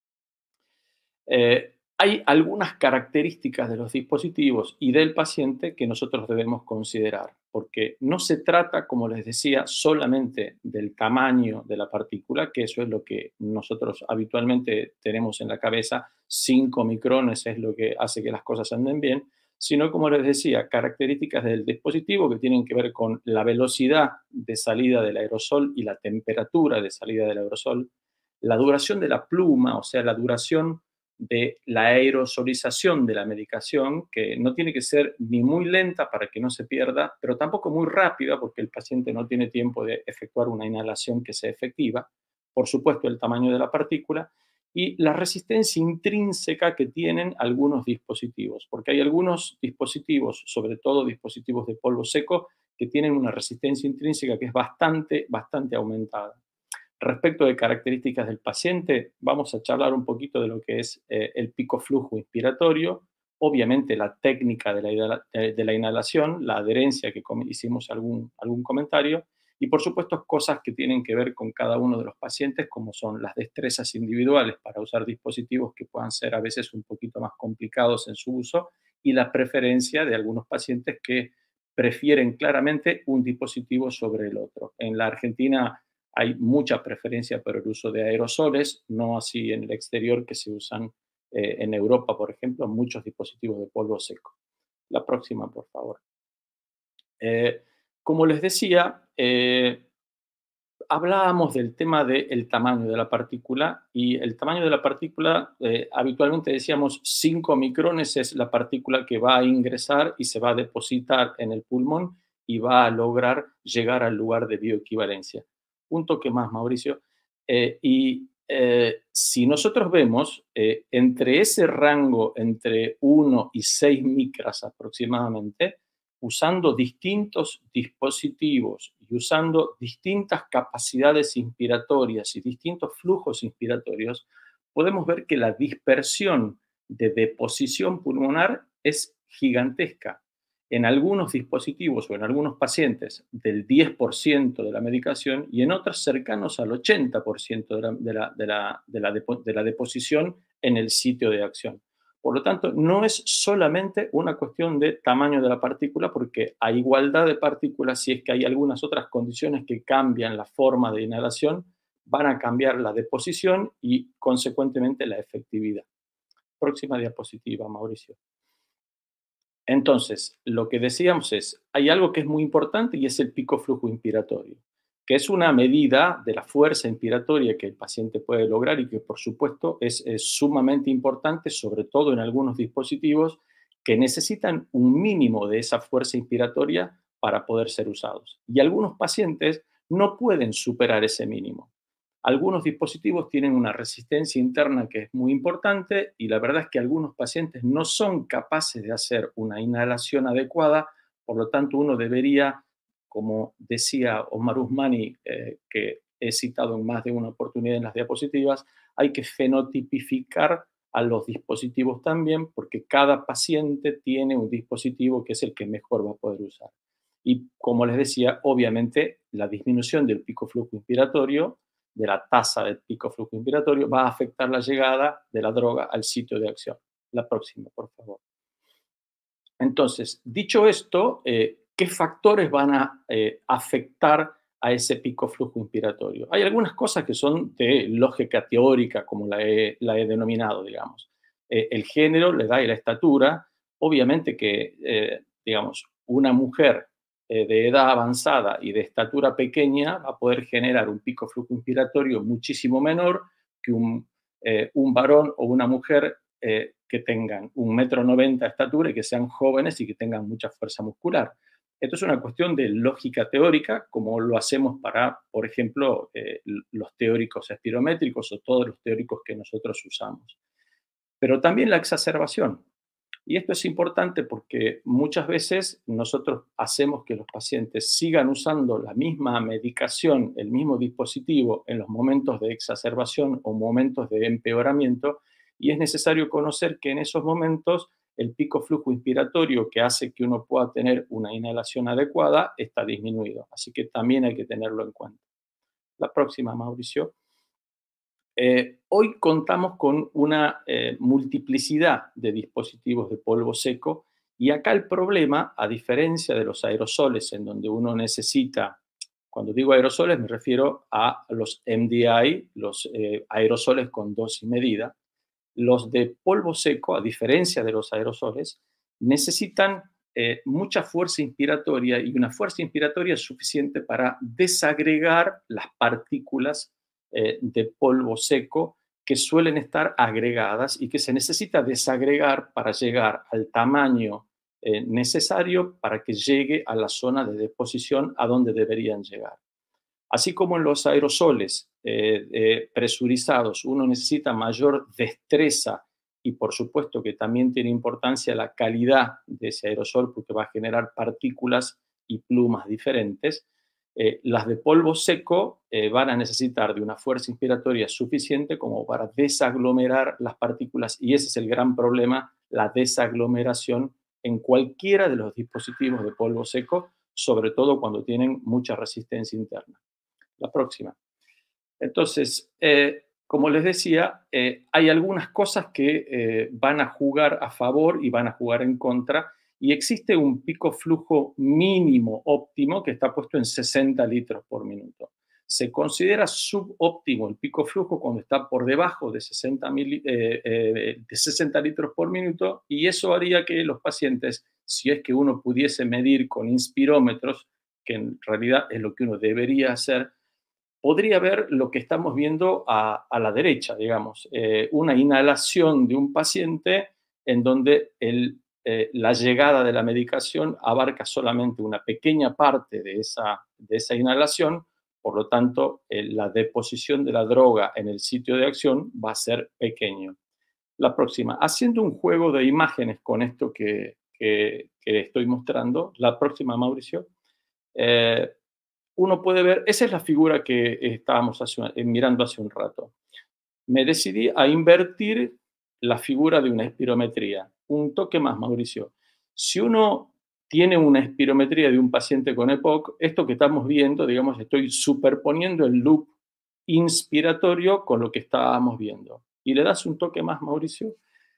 Hay algunas características de los dispositivos y del paciente que nosotros debemos considerar, porque no se trata, como les decía, solamente del tamaño de la partícula, que eso es lo que nosotros habitualmente tenemos en la cabeza, 5 micrones es lo que hace que las cosas anden bien, sino, como les decía, características del dispositivo que tienen que ver con la velocidad de salida del aerosol y la temperatura de salida del aerosol, la duración de la pluma, o sea, la duración de la aerosolización de la medicación, que no tiene que ser ni muy lenta para que no se pierda, pero tampoco muy rápida porque el paciente no tiene tiempo de efectuar una inhalación que sea efectiva. Por supuesto, el tamaño de la partícula y la resistencia intrínseca que tienen algunos dispositivos, porque hay algunos dispositivos, sobre todo dispositivos de polvo seco, que tienen una resistencia intrínseca que es bastante aumentada. Respecto de características del paciente, vamos a charlar un poquito de lo que es el pico flujo inspiratorio, obviamente la técnica de la inhalación, la adherencia que hicimos algún comentario, y por supuesto cosas que tienen que ver con cada uno de los pacientes, como son las destrezas individuales para usar dispositivos que puedan ser a veces un poquito más complicados en su uso, y la preferencia de algunos pacientes que prefieren claramente un dispositivo sobre el otro. En la Argentina hay mucha preferencia por el uso de aerosoles, no así en el exterior que se usan en Europa, por ejemplo, muchos dispositivos de polvo seco. La próxima, por favor. Como les decía, hablábamos del tema del tamaño de la partícula y el tamaño de la partícula, habitualmente decíamos 5 micrones es la partícula que va a ingresar y se va a depositar en el pulmón y va a lograr llegar al lugar de bioequivalencia. Un toque más, Mauricio. Si nosotros vemos entre ese rango, entre 1 y 6 micras aproximadamente, usando distintos dispositivos y usando distintas capacidades inspiratorias y distintos flujos inspiratorios, podemos ver que la dispersión de deposición pulmonar es gigantesca. En algunos dispositivos o en algunos pacientes del 10% de la medicación y en otros cercanos al 80% de la deposición en el sitio de acción. Por lo tanto, no es solamente una cuestión de tamaño de la partícula, porque a igualdad de partículas, si es que hay algunas otras condiciones que cambian la forma de inhalación, van a cambiar la deposición y, consecuentemente, la efectividad. Próxima diapositiva, Mauricio. Entonces, lo que decíamos es, hay algo que es muy importante y es el pico flujo inspiratorio, que es una medida de la fuerza inspiratoria que el paciente puede lograr y que, por supuesto, es sumamente importante, sobre todo en algunos dispositivos que necesitan un mínimo de esa fuerza inspiratoria para poder ser usados. Y algunos pacientes no pueden superar ese mínimo. Algunos dispositivos tienen una resistencia interna que es muy importante y la verdad es que algunos pacientes no son capaces de hacer una inhalación adecuada, por lo tanto uno debería, como decía Omar Usmani, que he citado en más de una oportunidad en las diapositivas, hay que fenotipificar a los dispositivos también porque cada paciente tiene un dispositivo que es el que mejor va a poder usar. Y como les decía, obviamente la disminución del pico flujo inspiratorio, de la tasa de pico flujo inspiratorio, va a afectar la llegada de la droga al sitio de acción. La próxima, por favor. Entonces, dicho esto, ¿qué factores van a afectar a ese pico flujo inspiratorio? Hay algunas cosas que son de lógica teórica, como la he denominado, digamos. El género, la edad y la estatura. Obviamente que, digamos, una mujer de edad avanzada y de estatura pequeña va a poder generar un pico flujo inspiratorio muchísimo menor que un varón o una mujer que tengan 1,90 m de estatura y que sean jóvenes y que tengan mucha fuerza muscular. Esto es una cuestión de lógica teórica, como lo hacemos para, por ejemplo, los teóricos espirométricos o todos los teóricos que nosotros usamos. Pero también la exacerbación. Y esto es importante porque muchas veces nosotros hacemos que los pacientes sigan usando la misma medicación, el mismo dispositivo en los momentos de exacerbación o momentos de empeoramiento, y es necesario conocer que en esos momentos el pico flujo inspiratorio que hace que uno pueda tener una inhalación adecuada está disminuido. Así que también hay que tenerlo en cuenta. La próxima, Mauricio. Hoy contamos con una multiplicidad de dispositivos de polvo seco y acá el problema, a diferencia de los aerosoles en donde uno necesita, cuando digo aerosoles me refiero a los MDI, los aerosoles con dosis medida, los de polvo seco, a diferencia de los aerosoles, necesitan mucha fuerza inspiratoria y una fuerza inspiratoria suficiente para desagregar las partículas de polvo seco que suelen estar agregadas y que se necesita desagregar para llegar al tamaño necesario para que llegue a la zona de deposición a donde deberían llegar. Así como en los aerosoles presurizados uno necesita mayor destreza y por supuesto que también tiene importancia la calidad de ese aerosol porque va a generar partículas y plumas diferentes, las de polvo seco van a necesitar de una fuerza inspiratoria suficiente como para desaglomerar las partículas y ese es el gran problema, la desaglomeración en cualquiera de los dispositivos de polvo seco, sobre todo cuando tienen mucha resistencia interna. La próxima. Entonces, como les decía, hay algunas cosas que van a jugar a favor y van a jugar en contra y existe un pico flujo mínimo óptimo que está puesto en 60 litros por minuto. Se considera subóptimo el pico flujo cuando está por debajo de 60 litros por minuto y eso haría que los pacientes, si es que uno pudiese medir con inspirómetros, que en realidad es lo que uno debería hacer, podría ver lo que estamos viendo a la derecha, digamos, una inhalación de un paciente en donde la llegada de la medicación abarca solamente una pequeña parte de esa inhalación, por lo tanto, la deposición de la droga en el sitio de acción va a ser pequeño. La próxima, haciendo un juego de imágenes con esto que estoy mostrando, la próxima, Mauricio, uno puede ver, esa es la figura que estábamos mirando hace un rato. Me decidí a invertir la figura de una espirometría. Un toque más, Mauricio. Si uno tiene una espirometría de un paciente con EPOC, esto que estamos viendo, digamos, estoy superponiendo el loop inspiratorio con lo que estábamos viendo. Y le das un toque más, Mauricio.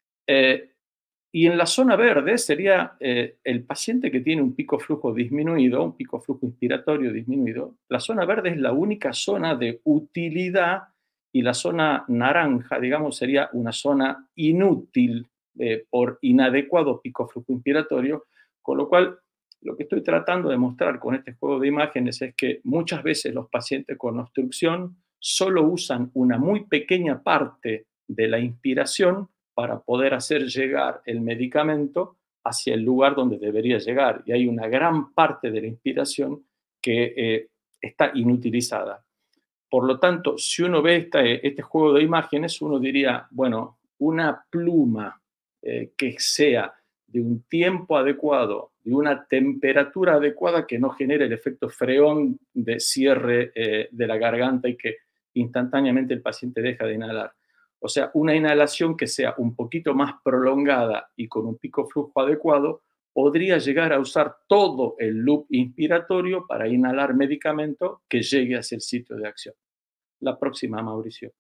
Y en la zona verde sería el paciente que tiene un pico flujo disminuido, un pico flujo inspiratorio disminuido. La zona verde es la única zona de utilidad y la zona naranja, digamos, sería una zona inútil por inadecuado pico flujo inspiratorio, con lo cual lo que estoy tratando de mostrar con este juego de imágenes es que muchas veces los pacientes con obstrucción solo usan una muy pequeña parte de la inspiración para poder hacer llegar el medicamento hacia el lugar donde debería llegar. Y hay una gran parte de la inspiración que está inutilizada. Por lo tanto, si uno ve este juego de imágenes, uno diría, bueno, una pluma que sea de un tiempo adecuado, de una temperatura adecuada que no genere el efecto freón de cierre de la garganta y que instantáneamente el paciente deja de inhalar. O sea, una inhalación que sea un poquito más prolongada y con un pico flujo adecuado podría llegar a usar todo el loop inspiratorio para inhalar medicamento que llegue hacia el sitio de acción. La próxima, Mauricio.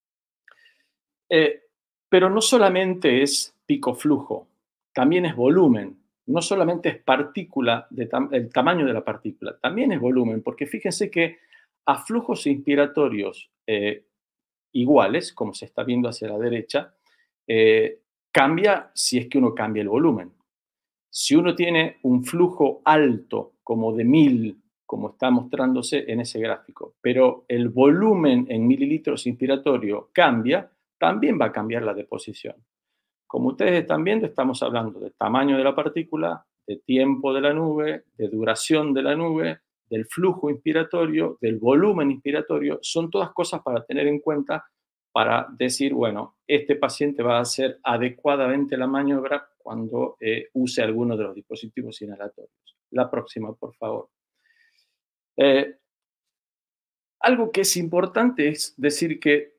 Pero no solamente es pico flujo, también es volumen. No solamente es partícula, el tamaño de la partícula, también es volumen, porque fíjense que a flujos inspiratorios iguales, como se está viendo hacia la derecha, cambia si es que uno cambia el volumen. Si uno tiene un flujo alto, como de 1000, como está mostrándose en ese gráfico, pero el volumen en mililitros inspiratorio cambia, también va a cambiar la deposición. Como ustedes están viendo, estamos hablando del tamaño de la partícula, de tiempo de la nube, de duración de la nube, del flujo inspiratorio, del volumen inspiratorio. Son todas cosas para tener en cuenta para decir, bueno, este paciente va a hacer adecuadamente la maniobra cuando use alguno de los dispositivos inhalatorios. La próxima, por favor. Algo que es importante es decir que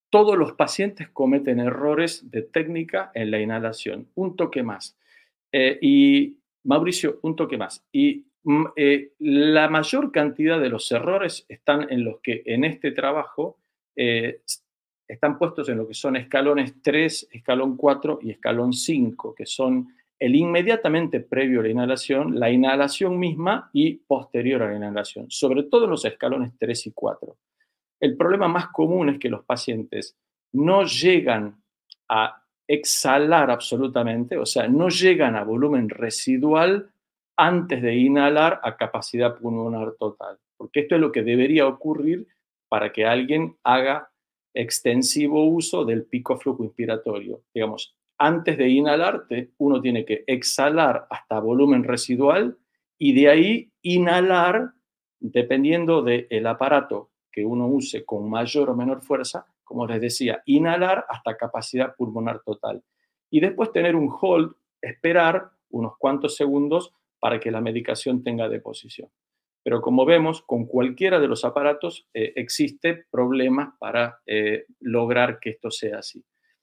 todos los pacientes cometen errores de técnica en la inhalación. Un toque más. Y Mauricio, un toque más. Y la mayor cantidad de los errores están en los que en este trabajo están puestos en lo que son escalones 3, escalón 4 y escalón 5, que son el inmediatamente previo a la inhalación misma y posterior a la inhalación, sobre todo en los escalones 3 y 4. El problema más común es que los pacientes no llegan a exhalar absolutamente, o sea, no llegan a volumen residual antes de inhalar a capacidad pulmonar total, porque esto es lo que debería ocurrir para que alguien haga extensivo uso del pico flujo inspiratorio. Digamos, antes de inhalar, uno tiene que exhalar hasta volumen residual y de ahí inhalar, dependiendo del aparato que uno use con mayor o menor fuerza, como les decía, inhalar hasta capacidad pulmonar total. Y después tener un hold, esperar unos cuantos segundos para que la medicación tenga deposición. Pero como vemos, con cualquiera de los aparatos existe problemas para lograr que esto sea así.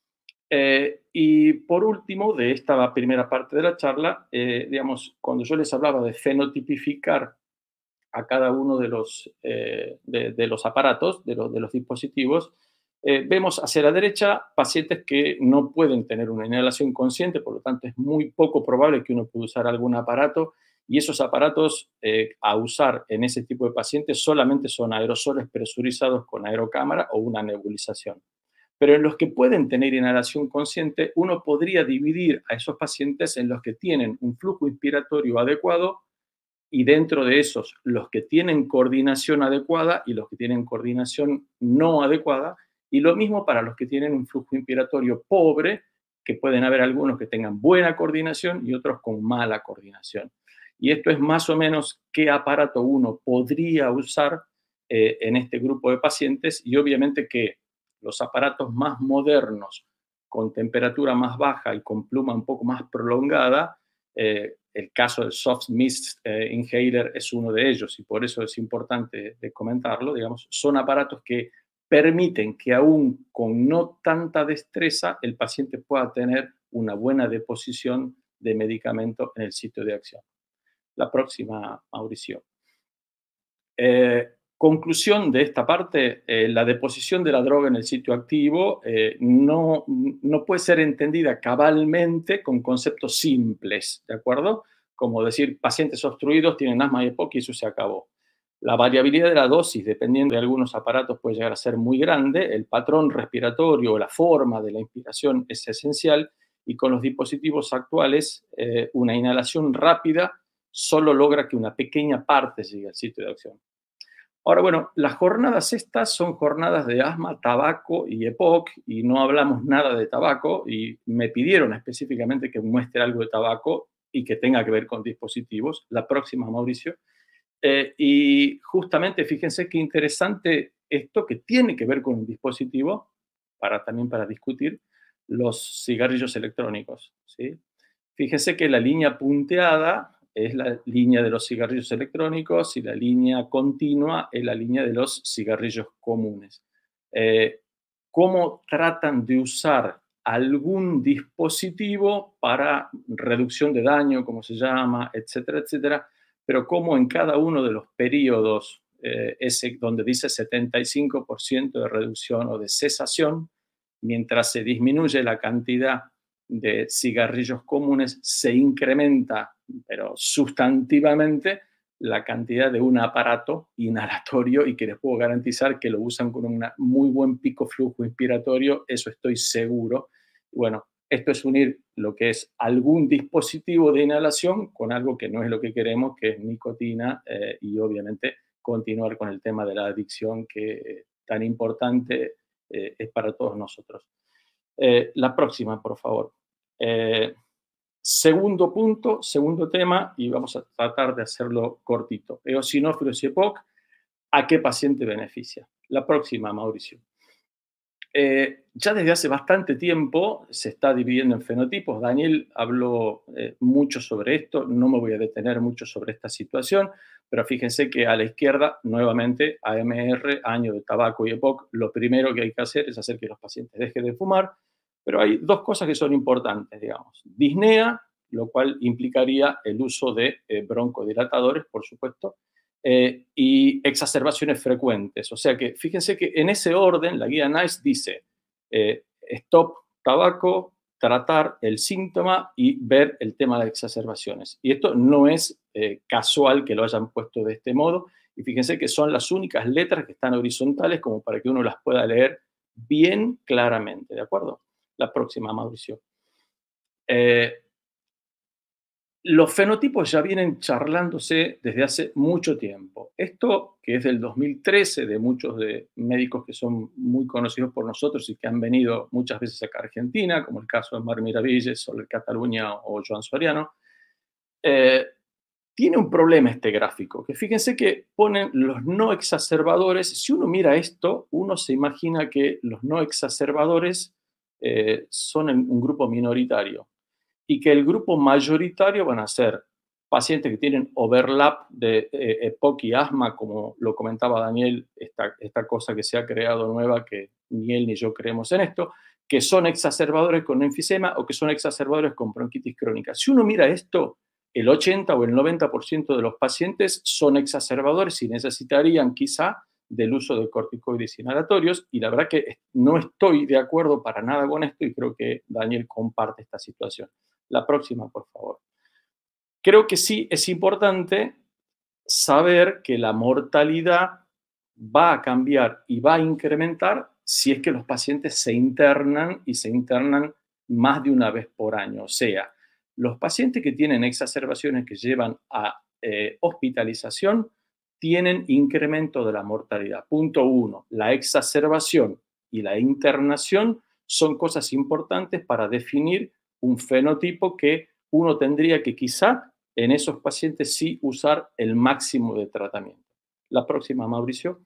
Y por último, de esta primera parte de la charla, digamos, cuando yo les hablaba de fenotipificar a cada uno de los aparatos, de los dispositivos, vemos hacia la derecha pacientes que no pueden tener una inhalación consciente, por lo tanto es muy poco probable que uno pueda usar algún aparato, y esos aparatos a usar en ese tipo de pacientes solamente son aerosoles presurizados con aerocámara o una nebulización. Pero en los que pueden tener inhalación consciente, uno podría dividir a esos pacientes en los que tienen un flujo inspiratorio adecuado y dentro de esos, los que tienen coordinación adecuada y los que tienen coordinación no adecuada, y lo mismo para los que tienen un flujo inspiratorio pobre, que pueden haber algunos que tengan buena coordinación y otros con mala coordinación. Y esto es más o menos qué aparato uno podría usar en este grupo de pacientes, y obviamente que los aparatos más modernos, con temperatura más baja y con pluma un poco más prolongada, el caso del Soft Mist Inhaler es uno de ellos, y por eso es importante de comentarlo, digamos, son aparatos que permiten que aún con no tanta destreza el paciente pueda tener una buena deposición de medicamento en el sitio de acción. La próxima, Mauricio. Conclusión de esta parte, la deposición de la droga en el sitio activo no puede ser entendida cabalmente con conceptos simples, ¿de acuerdo? Como decir, pacientes obstruidos tienen asma y EPOC y eso se acabó. La variabilidad de la dosis, dependiendo de algunos aparatos, puede llegar a ser muy grande. El patrón respiratorio o la forma de la inspiración es esencial, y con los dispositivos actuales, una inhalación rápida solo logra que una pequeña parte llegue al sitio de acción. Ahora, bueno, las jornadas estas son jornadas de asma, tabaco y EPOC, y no hablamos nada de tabaco, y me pidieron específicamente que muestre algo de tabaco y que tenga que ver con dispositivos. La próxima, Mauricio. Y justamente, fíjense qué interesante esto que tiene que ver con un dispositivo, también para discutir, los cigarrillos electrónicos, ¿sí? Fíjense que la línea punteada es la línea de los cigarrillos electrónicos y la línea continua es la línea de los cigarrillos comunes. ¿Cómo tratan de usar algún dispositivo para reducción de daño, como se llama, etcétera, etcétera? Pero cómo en cada uno de los periodos, ese donde dice 75% de reducción o de cesación, mientras se disminuye la cantidad de cigarrillos comunes, se incrementa, pero sustantivamente, la cantidad de un aparato inhalatorio, y que les puedo garantizar que lo usan con un muy buen pico flujo inspiratorio, eso estoy seguro. Bueno, esto es unir lo que es algún dispositivo de inhalación con algo que no es lo que queremos, que es nicotina, y obviamente continuar con el tema de la adicción, que tan importante es para todos nosotros. La próxima, por favor. Segundo punto, segundo tema, y vamos a tratar de hacerlo cortito. Eosinófilos y EPOC, ¿a qué paciente beneficia? La próxima, Mauricio. ya desde hace bastante tiempo se está dividiendo en fenotipos. Daniel habló mucho sobre esto, no me voy a detener mucho sobre esta situación, pero fíjense que a la izquierda, nuevamente, AMR, año de tabaco y EPOC, lo primero que hay que hacer es hacer que los pacientes dejen de fumar, pero hay dos cosas que son importantes, digamos. Disnea, lo cual implicaría el uso de broncodilatadores, por supuesto, y exacerbaciones frecuentes. O sea que fíjense que en ese orden la guía NICE dice stop tabaco, tratar el síntoma y ver el tema de exacerbaciones. Y esto no es casual que lo hayan puesto de este modo. Y fíjense que son las únicas letras que están horizontales como para que uno las pueda leer bien claramente, ¿de acuerdo? La próxima, Mauricio. Los fenotipos ya vienen charlándose desde hace mucho tiempo. Esto, que es del 2013, de muchos de médicos que son muy conocidos por nosotros y que han venido muchas veces acá a Argentina, como el caso de Mar Miravilles, Soler Cataluña o Joan Soriano, tiene un problema este gráfico, que fíjense que ponen los no exacerbadores. Si uno mira esto, uno se imagina que los no exacerbadores son un grupo minoritario, y que el grupo mayoritario van a ser pacientes que tienen overlap de EPOC y asma, como lo comentaba Daniel, esta cosa que se ha creado nueva, que ni él ni yo creemos en esto, que son exacerbadores con enfisema o que son exacerbadores con bronquitis crónica. Si uno mira esto, el 80 o el 90% de los pacientes son exacerbadores y necesitarían quizá del uso de corticoides inhalatorios, y la verdad que no estoy de acuerdo para nada con esto y creo que Daniel comparte esta situación. La próxima, por favor. Creo que sí es importante saber que la mortalidad va a cambiar y va a incrementar si es que los pacientes se internan y se internan más de una vez por año. O sea, los pacientes que tienen exacerbaciones que llevan a hospitalización tienen incremento de la mortalidad. Punto 1. La exacerbación y la internación son cosas importantes para definir un fenotipo que uno tendría que quizá en esos pacientes sí usar el máximo de tratamiento. La próxima, Mauricio.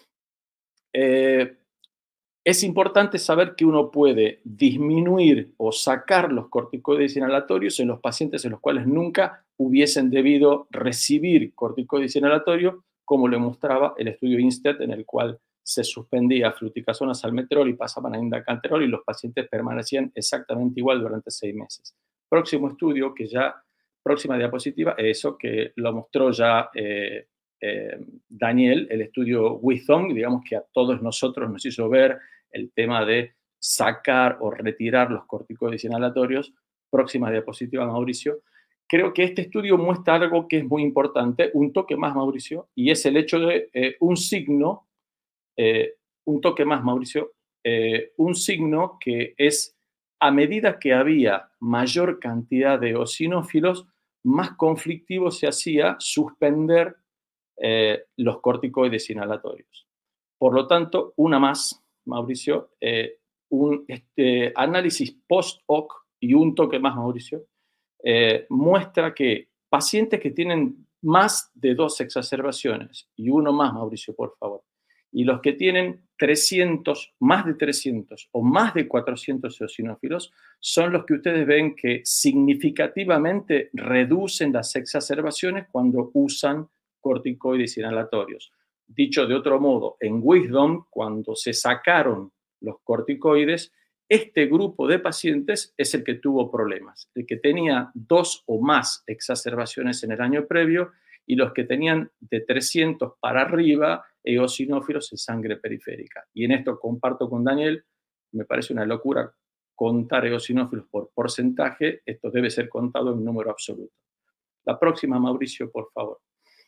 Es importante saber que uno puede disminuir o sacar los corticoides inhalatorios en los pacientes en los cuales nunca hubiesen debido recibir corticoides inhalatorios, como lo mostraba el estudio INSTEAD, en el cual se suspendía fluticasona, salmeterol y pasaban a indacanterol y los pacientes permanecían exactamente igual durante 6 meses. Próximo estudio, que ya, próxima diapositiva, eso que lo mostró ya Daniel, el estudio WITHOM, digamos que a todos nosotros nos hizo ver el tema de sacar o retirar los corticoides inhalatorios. Próxima diapositiva, Mauricio. Creo que este estudio muestra algo que es muy importante, un toque más, Mauricio, y es el hecho de un signo, un toque más, Mauricio, un signo que es a medida que había mayor cantidad de eosinófilos, más conflictivo se hacía suspender los corticoides inhalatorios. Por lo tanto, una más, Mauricio, un análisis post-hoc y un toque más, Mauricio, muestra que pacientes que tienen más de 2 exacerbaciones, y uno más, Mauricio, por favor, y los que tienen 300, más de 300 o más de 400 eosinófilos, son los que ustedes ven que significativamente reducen las exacerbaciones cuando usan corticoides inhalatorios. Dicho de otro modo, en WISDOM, cuando se sacaron los corticoides, este grupo de pacientes es el que tuvo problemas, el que tenía 2 o más exacerbaciones en el año previo y los que tenían de 300 para arriba eosinófilos en sangre periférica. Y en esto comparto con Daniel, me parece una locura contar eosinófilos por porcentaje, esto debe ser contado en número absoluto. La próxima, Mauricio, por favor.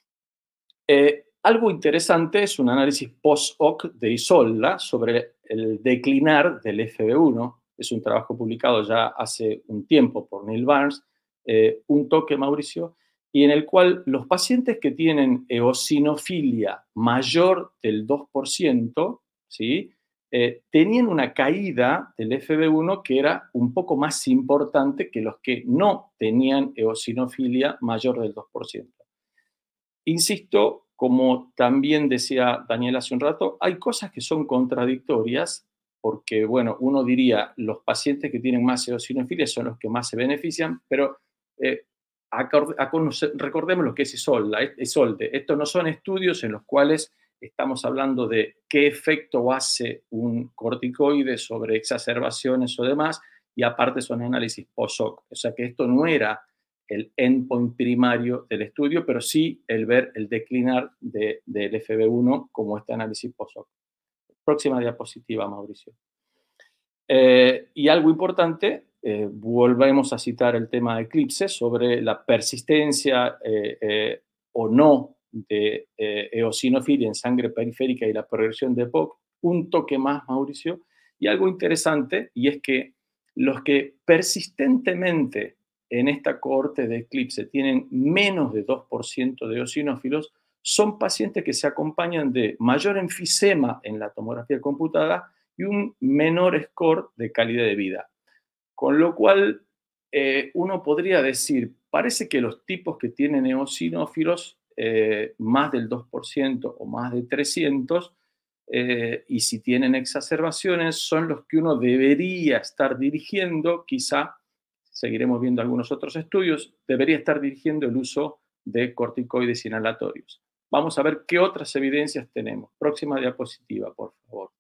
Algo interesante es un análisis post-hoc de Isolda sobre el declinar del FB1. Es un trabajo publicado ya hace un tiempo por Neil Barnes, un toque, Mauricio, y en el cual los pacientes que tienen eosinofilia mayor del 2%, ¿sí? Tenían una caída del FB1 que era un poco más importante que los que no tenían eosinofilia mayor del 2%. Insisto, como también decía Daniel hace un rato, hay cosas que son contradictorias porque, bueno, uno diría, los pacientes que tienen más eosinofilia son los que más se benefician, pero recordemos lo que es Isolde. Estos no son estudios en los cuales estamos hablando de qué efecto hace un corticoide sobre exacerbaciones o demás, y aparte son análisis post-hoc. O sea que esto no era el endpoint primario del estudio, pero sí el ver el declinar del FB1 como este análisis post-hoc. Próxima diapositiva, Mauricio. Y algo importante, volvemos a citar el tema de Eclipse sobre la persistencia o no de eosinofilia en sangre periférica y la progresión de EPOC. Un toque más, Mauricio. Y algo interesante, y es que los que persistentemente en esta cohorte de Eclipse tienen menos de 2% de eosinófilos son pacientes que se acompañan de mayor enfisema en la tomografía computada y un menor score de calidad de vida. Con lo cual, uno podría decir, parece que los tipos que tienen eosinófilos, más del 2% o más de 300, y si tienen exacerbaciones, son los que uno debería estar dirigiendo, quizá, seguiremos viendo algunos otros estudios, debería estar dirigiendo el uso de corticoides inhalatorios. Vamos a ver qué otras evidencias tenemos. Próxima diapositiva, por favor.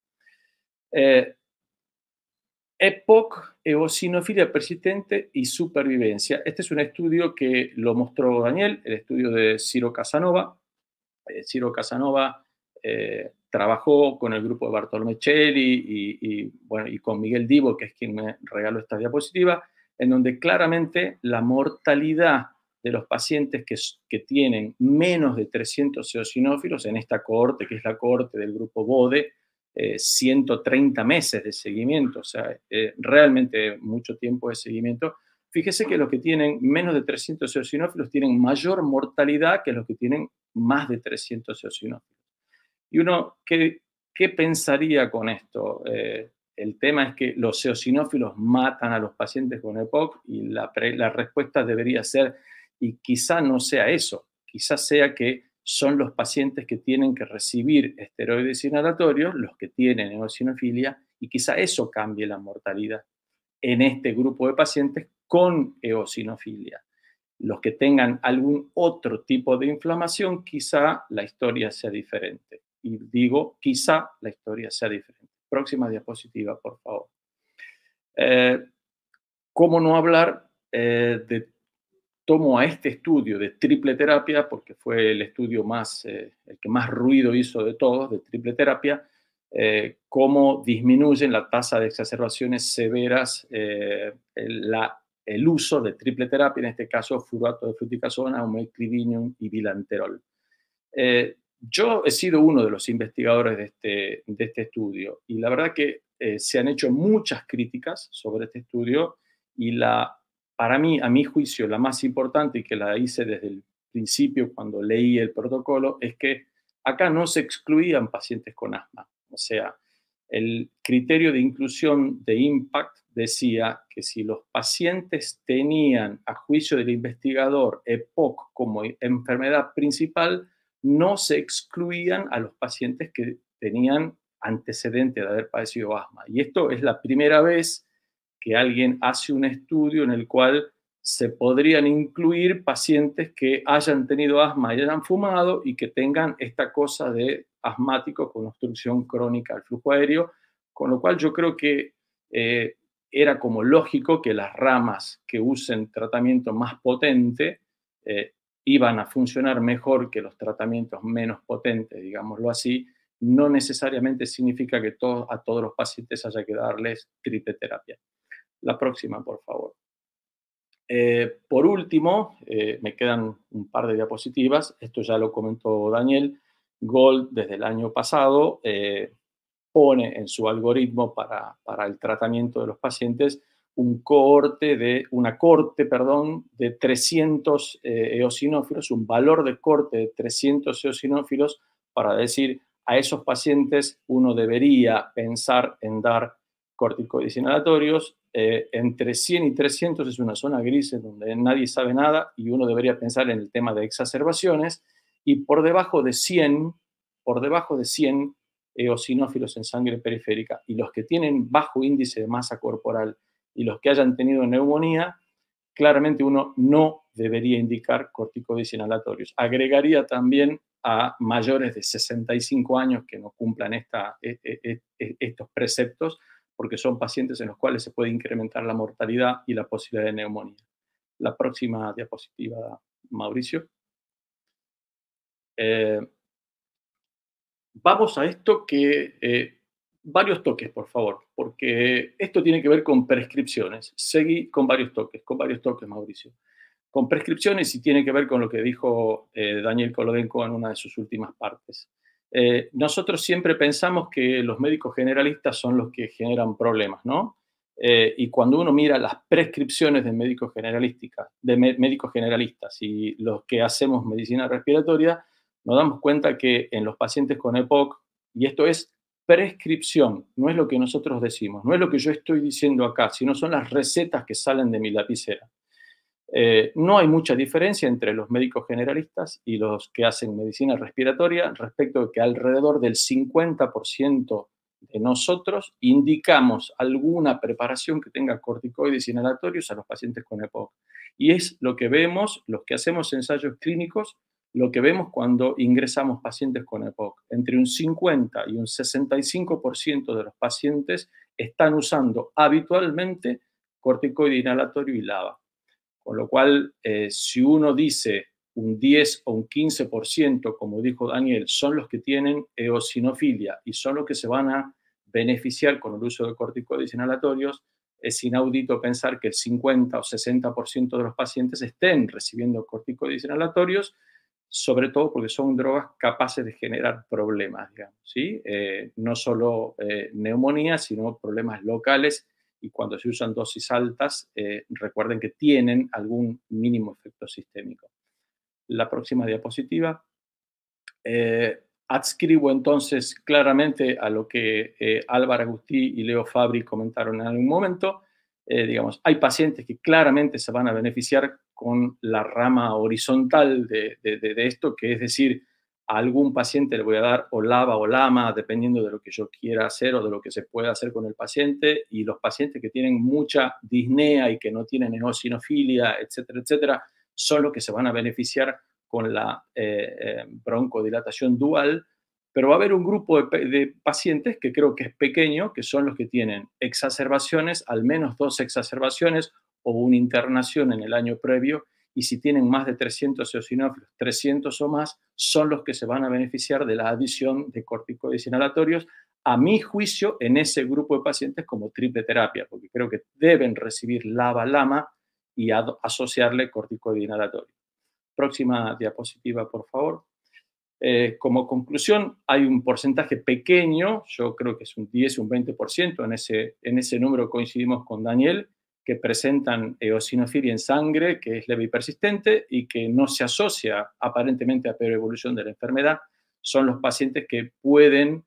EPOC, eosinofilia persistente y supervivencia. Este es un estudio que lo mostró Daniel, el estudio de Ciro Casanova. Ciro Casanova trabajó con el grupo de Bartolomé Celli y con Miguel Divo, que es quien me regaló esta diapositiva, en donde claramente la mortalidad de los pacientes que tienen menos de 300 eosinófilos en esta cohorte, que es la cohorte del grupo BODE, 130 meses de seguimiento, o sea, realmente mucho tiempo de seguimiento. Fíjese que los que tienen menos de 300 eosinófilos tienen mayor mortalidad que los que tienen más de 300 eosinófilos. Y uno, ¿qué pensaría con esto? El tema es que los eosinófilos matan a los pacientes con EPOC y la respuesta debería ser, y quizá no sea eso, quizá sea que son los pacientes que tienen que recibir esteroides inhalatorios, los que tienen eosinofilia, y quizá eso cambie la mortalidad en este grupo de pacientes con eosinofilia. Los que tengan algún otro tipo de inflamación, quizá la historia sea diferente. Y digo, quizá la historia sea diferente. Próxima diapositiva, por favor. ¿Cómo no hablar tomo a este estudio de triple terapia, porque fue el estudio el que más ruido hizo de todos, de triple terapia, cómo disminuyen la tasa de exacerbaciones severas el uso de triple terapia, en este caso furato de fluticasona, omeclidinium y bilanterol. Yo he sido uno de los investigadores de este estudio y la verdad que se han hecho muchas críticas sobre este estudio y para mí, a mi juicio, la más importante y que la hice desde el principio cuando leí el protocolo es que acá no se excluían pacientes con asma. O sea, el criterio de inclusión de IMPACT decía que si los pacientes tenían, a juicio del investigador, EPOC como enfermedad principal, no se excluían a los pacientes que tenían antecedente de haber padecido asma. Y esto es la primera vez que alguien hace un estudio en el cual se podrían incluir pacientes que hayan tenido asma y hayan fumado y que tengan esta cosa de asmático con obstrucción crónica al flujo aéreo, con lo cual yo creo que era como lógico que las ramas que usen tratamiento más potente iban a funcionar mejor que los tratamientos menos potentes, digámoslo así. No necesariamente significa que a todos los pacientes haya que darles triple terapia. La próxima, por favor. Por último, me quedan un par de diapositivas. Esto ya lo comentó Daniel. Gold, desde el año pasado, pone en su algoritmo para el tratamiento de los pacientes una corte de 300 eosinófilos, un valor de corte de 300 eosinófilos para decir a esos pacientes uno debería pensar en dar corticoides inhalatorios. Entre 100 y 300 es una zona gris en donde nadie sabe nada y uno debería pensar en el tema de exacerbaciones, y por debajo de 100 eosinófilos en sangre periférica y los que tienen bajo índice de masa corporal y los que hayan tenido neumonía, claramente uno no debería indicar corticoides inhalatorios. Agregaría también a mayores de 65 años que no cumplan estos preceptos, porque son pacientes en los cuales se puede incrementar la mortalidad y la posibilidad de neumonía. La próxima diapositiva, Mauricio. Vamos a esto varios toques, por favor, porque esto tiene que ver con prescripciones. Seguí con varios toques, Mauricio. Con prescripciones y tiene que ver con lo que dijo Daniel Kolodenko en una de sus últimas partes. Nosotros siempre pensamos que los médicos generalistas son los que generan problemas, ¿no? Y cuando uno mira las prescripciones de médicos generalistas y los que hacemos medicina respiratoria, nos damos cuenta que en los pacientes con EPOC, y esto es prescripción, no es lo que nosotros decimos, no es lo que yo estoy diciendo acá, sino son las recetas que salen de mi lapicera. No hay mucha diferencia entre los médicos generalistas y los que hacen medicina respiratoria respecto de que alrededor del 50% de nosotros indicamos alguna preparación que tenga corticoides inhalatorios a los pacientes con EPOC. Y es lo que vemos, los que hacemos ensayos clínicos, lo que vemos cuando ingresamos pacientes con EPOC. Entre un 50 y un 65% de los pacientes están usando habitualmente corticoide inhalatorio y LABA. Con lo cual, si uno dice un 10 o un 15%, como dijo Daniel, son los que tienen eosinofilia y son los que se van a beneficiar con el uso de corticoides inhalatorios, es inaudito pensar que el 50 o 60% de los pacientes estén recibiendo corticoides inhalatorios, sobre todo porque son drogas capaces de generar problemas, digamos, ¿sí? No solo neumonía, sino problemas locales, y cuando se usan dosis altas, recuerden que tienen algún mínimo efecto sistémico. La próxima diapositiva. Adscribo entonces claramente a lo que Álvaro Agustí y Leo Fabri comentaron en algún momento. Digamos, hay pacientes que claramente se van a beneficiar con la rama horizontal de esto, que es decir, a algún paciente le voy a dar o LABA o LAMA, dependiendo de lo que yo quiera hacer o de lo que se pueda hacer con el paciente, y los pacientes que tienen mucha disnea y que no tienen eosinofilia, etcétera, etcétera, son los que se van a beneficiar con la broncodilatación dual, pero va a haber un grupo de pacientes que creo que es pequeño, que son los que tienen exacerbaciones, al menos 2 exacerbaciones o una internación en el año previo, y si tienen más de 300 eosinófilos, 300 o más, son los que se van a beneficiar de la adición de corticoides inhalatorios, a mi juicio, en ese grupo de pacientes como triple terapia, porque creo que deben recibir LABA-LAMA y asociarle corticoide inhalatorio. Próxima diapositiva, por favor. Como conclusión, hay un porcentaje pequeño, yo creo que es un 10 o un 20%, en ese número coincidimos con Daniel, que presentan eosinofilia en sangre, que es leve y persistente y que no se asocia aparentemente a peor evolución de la enfermedad. Son los pacientes que pueden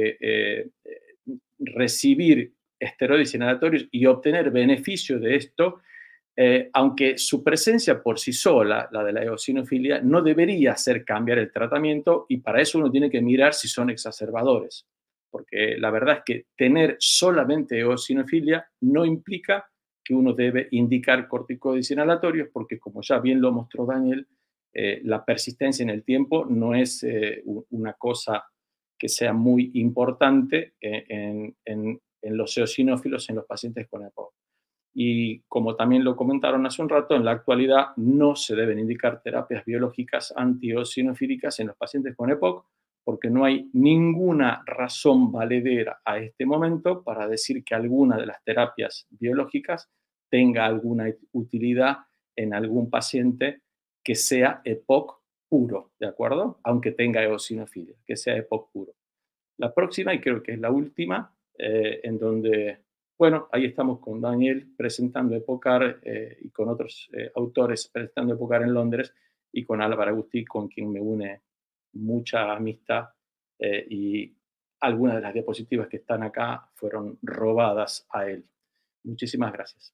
recibir esteroides inhalatorios y obtener beneficio de esto, aunque su presencia por sí sola, la de la eosinofilia, no debería hacer cambiar el tratamiento, y para eso uno tiene que mirar si son exacerbadores, porque la verdad es que tener solamente eosinofilia no implica que uno debe indicar corticoides inhalatorios, porque como ya bien lo mostró Daniel, la persistencia en el tiempo no es una cosa que sea muy importante en los eosinófilos en los pacientes con EPOC. Y como también lo comentaron hace un rato, en la actualidad no se deben indicar terapias biológicas antieosinofílicas en los pacientes con EPOC, porque no hay ninguna razón valedera a este momento para decir que alguna de las terapias biológicas tenga alguna utilidad en algún paciente que sea EPOC puro, ¿de acuerdo? Aunque tenga eosinofilia, que sea EPOC puro. La próxima, y creo que es la última, en donde, bueno, ahí estamos con Daniel presentando EPOCAR y con otros autores presentando EPOCAR en Londres, y con Álvaro Agustí, con quien me une mucha amistad, y algunas de las diapositivas que están acá fueron robadas a él. Muchísimas gracias.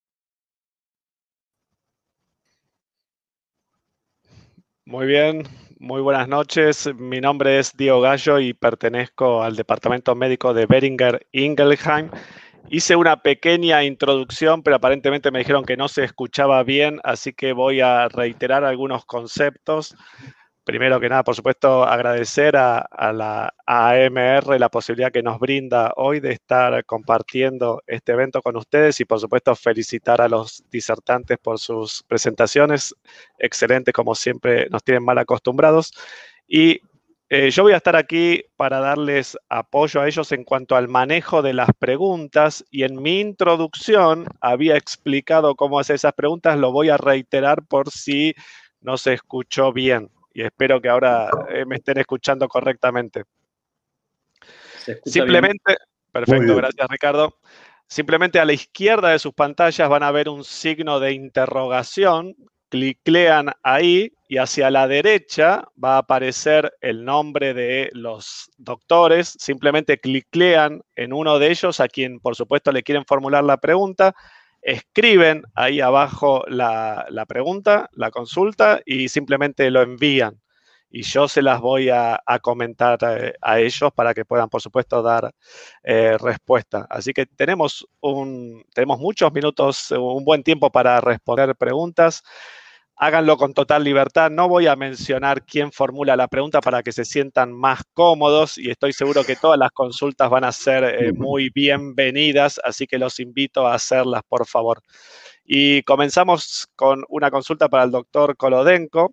Muy bien, Muy buenas noches. Mi nombre es Diego Gallo y pertenezco al departamento médico de Boehringer Ingelheim. Hice una pequeña introducción, pero aparentemente me dijeron que no se escuchaba bien, así que voy a reiterar algunos conceptos. Primero que nada, por supuesto, agradecer a la AMR la posibilidad que nos brinda hoy de estar compartiendo este evento con ustedes y, por supuesto, felicitar a los disertantes por sus presentaciones. Excelentes, como siempre nos tienen mal acostumbrados. Y yo voy a estar aquí para darles apoyo a ellos en cuanto al manejo de las preguntas, y en mi introducción había explicado cómo hacer esas preguntas. Lo voy a reiterar por si no se escuchó bien. Y espero que ahora me estén escuchando correctamente. Se escucha Simplemente, bien. perfecto, gracias Ricardo. Simplemente a la izquierda de sus pantallas van a ver un signo de interrogación. Cliclean ahí y hacia la derecha va a aparecer el nombre de los doctores. Simplemente cliclean en uno de ellos a quien, por supuesto, le quieren formular la pregunta. Escriben ahí abajo la pregunta, la consulta, y simplemente lo envían. Y yo se las voy a comentar a ellos para que puedan, por supuesto, dar respuesta. Así que tenemos muchos minutos, un buen tiempo para responder preguntas. Háganlo con total libertad. No voy a mencionar quién formula la pregunta para que se sientan más cómodos, y estoy seguro que todas las consultas van a ser muy bienvenidas, así que los invito a hacerlas, por favor. Y comenzamos con una consulta para el doctor Kolodenko.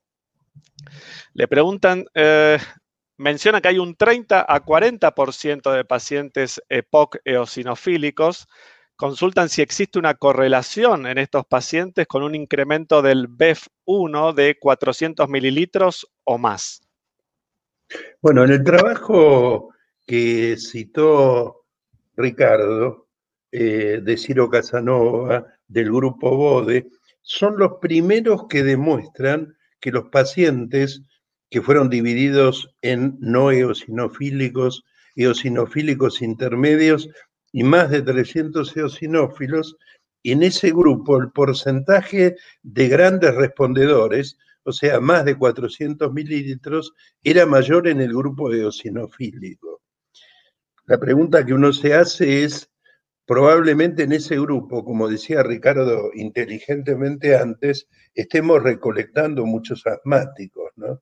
Le preguntan, menciona que hay un 30 a 40% de pacientes EPOC eosinofílicos. Consultan si existe una correlación en estos pacientes con un incremento del BEF1 de 400 mililitros o más. Bueno, en el trabajo que citó Ricardo, de Ciro Casanova, del grupo BODE, son los primeros que demuestran que los pacientes que fueron divididos en no eosinofílicos, eosinofílicos intermedios y más de 300 eosinófilos, en ese grupo el porcentaje de grandes respondedores, o sea, más de 400 mililitros, era mayor en el grupo eosinofílico. La pregunta que uno se hace es, probablemente en ese grupo, como decía Ricardo inteligentemente antes, estemos recolectando muchos asmáticos, ¿no?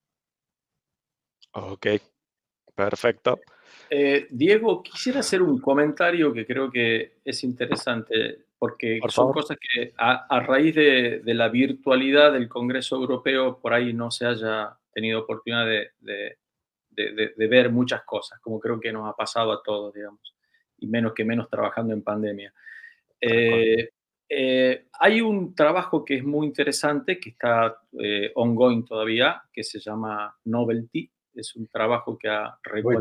Ok, perfecto. Diego, quisiera hacer un comentario que creo que es interesante, porque Por son favor. cosas que a raíz de la virtualidad del Congreso Europeo, por ahí no se haya tenido oportunidad de ver muchas cosas, como creo que nos ha pasado a todos, digamos, y menos trabajando en pandemia. Hay un trabajo que es muy interesante, que está ongoing todavía, que se llama Novelty. Es un trabajo que ha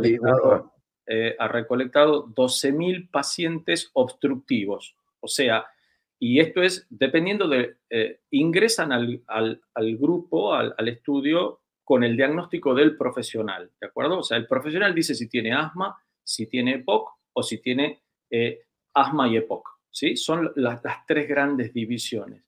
recolectado 12.000 pacientes obstructivos. O sea, y esto es, dependiendo de, ingresan al grupo, al estudio, con el diagnóstico del profesional, ¿de acuerdo? O sea, el profesional dice si tiene asma, si tiene EPOC o si tiene asma y EPOC, ¿sí? Son las tres grandes divisiones.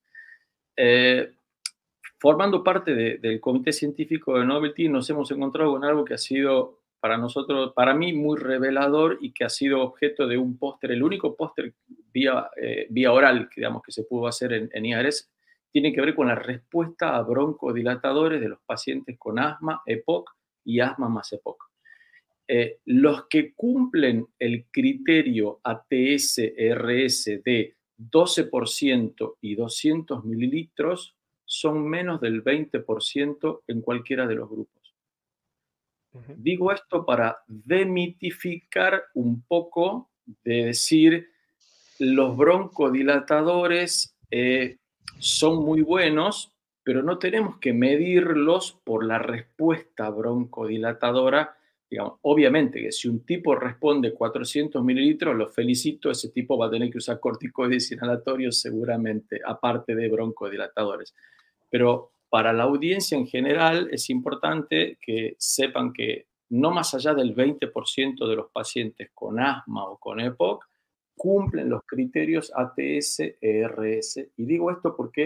Formando parte del comité científico de Novelty, nos hemos encontrado con algo que ha sido para nosotros, para mí, muy revelador y que ha sido objeto de un póster, el único póster vía oral, digamos, que se pudo hacer en IARES, tiene que ver con la respuesta a broncodilatadores de los pacientes con asma, EPOC y asma más EPOC. Los que cumplen el criterio ATS-RS de 12% y 200 mililitros son menos del 20% en cualquiera de los grupos. Digo esto para demitificar un poco de decir los broncodilatadores son muy buenos, pero no tenemos que medirlos por la respuesta broncodilatadora. Digamos, obviamente que si un tipo responde 400 mililitros, lo felicito, ese tipo va a tener que usar corticoides inhalatorios seguramente, aparte de broncodilatadores. Pero para la audiencia en general es importante que sepan que no más allá del 20% de los pacientes con asma o con EPOC cumplen los criterios ATS-ERS. Y digo esto porque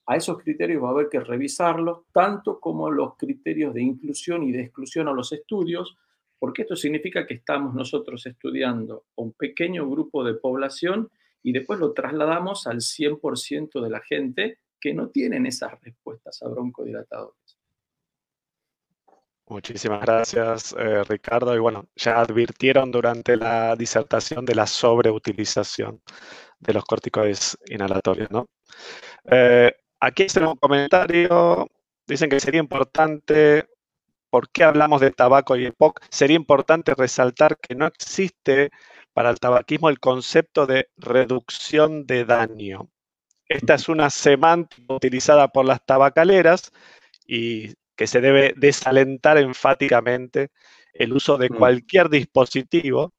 a esos criterios va a haber que revisarlos, tanto como los criterios de inclusión y de exclusión a los estudios, porque esto significa que estamos nosotros estudiando a un pequeño grupo de población y después lo trasladamos al 100% de la gente que no tienen esas respuestas a broncodilatadores. Muchísimas gracias, Ricardo. Y bueno, ya advirtieron durante la disertación de la sobreutilización de los corticoides inhalatorios, ¿no? Aquí hacen un comentario, dicen que sería importante, ¿por qué hablamos de tabaco y EPOC? Sería importante resaltar que no existe para el tabaquismo el concepto de reducción de daño. Esta es una semántica utilizada por las tabacaleras y que se debe desalentar enfáticamente el uso de cualquier dispositivo.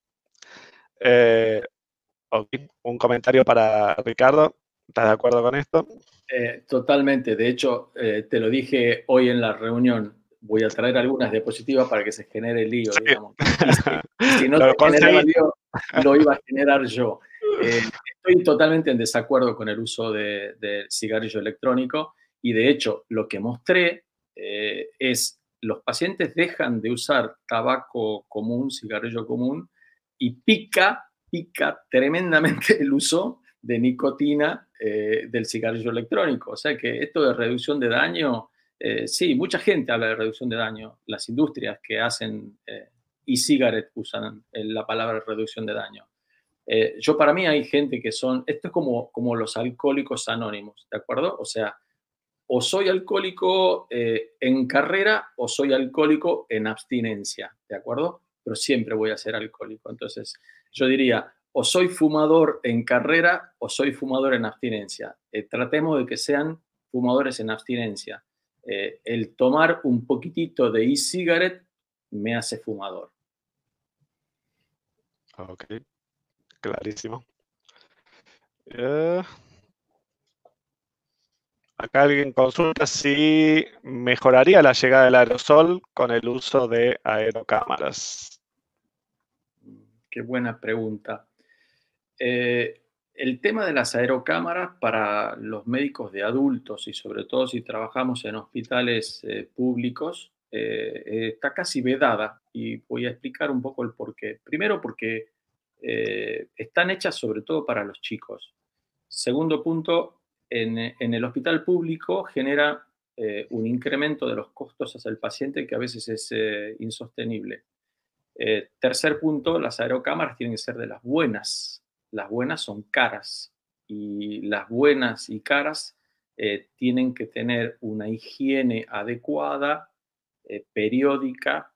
Un comentario para Ricardo. ¿Estás de acuerdo con esto? Totalmente. De hecho, te lo dije hoy en la reunión. Voy a traer algunas diapositivas para que se genere el lío, sí. Digamos. Y si no se generaba el lío, lo iba a generar yo. Estoy totalmente en desacuerdo con el uso del cigarrillo electrónico y, de hecho, lo que mostré es los pacientes dejan de usar tabaco común, cigarrillo común, y pica tremendamente el uso de nicotina del cigarrillo electrónico. O sea que esto de reducción de daño, sí, mucha gente habla de reducción de daño. Las industrias que hacen e-cigarette usan la palabra reducción de daño. Para mí hay gente que son, esto es como los alcohólicos anónimos, ¿de acuerdo? O sea, o soy alcohólico en carrera o soy alcohólico en abstinencia, ¿de acuerdo? Pero siempre voy a ser alcohólico. Entonces, yo diría, o soy fumador en carrera o soy fumador en abstinencia. Tratemos de que sean fumadores en abstinencia. El tomar un poquitito de e-cigarette me hace fumador. Ok, clarísimo. Acá alguien consulta si mejoraría la llegada del aerosol con el uso de aerocámaras. Qué buena pregunta. El tema de las aerocámaras para los médicos de adultos y sobre todo si trabajamos en hospitales públicos está casi vedada y voy a explicar un poco el porqué. Primero porque están hechas sobre todo para los chicos. Segundo punto, en el hospital público genera un incremento de los costos hacia el paciente que a veces es insostenible. Tercer punto, las aerocámaras tienen que ser de las buenas. Las buenas son caras y las buenas y caras tienen que tener una higiene adecuada, periódica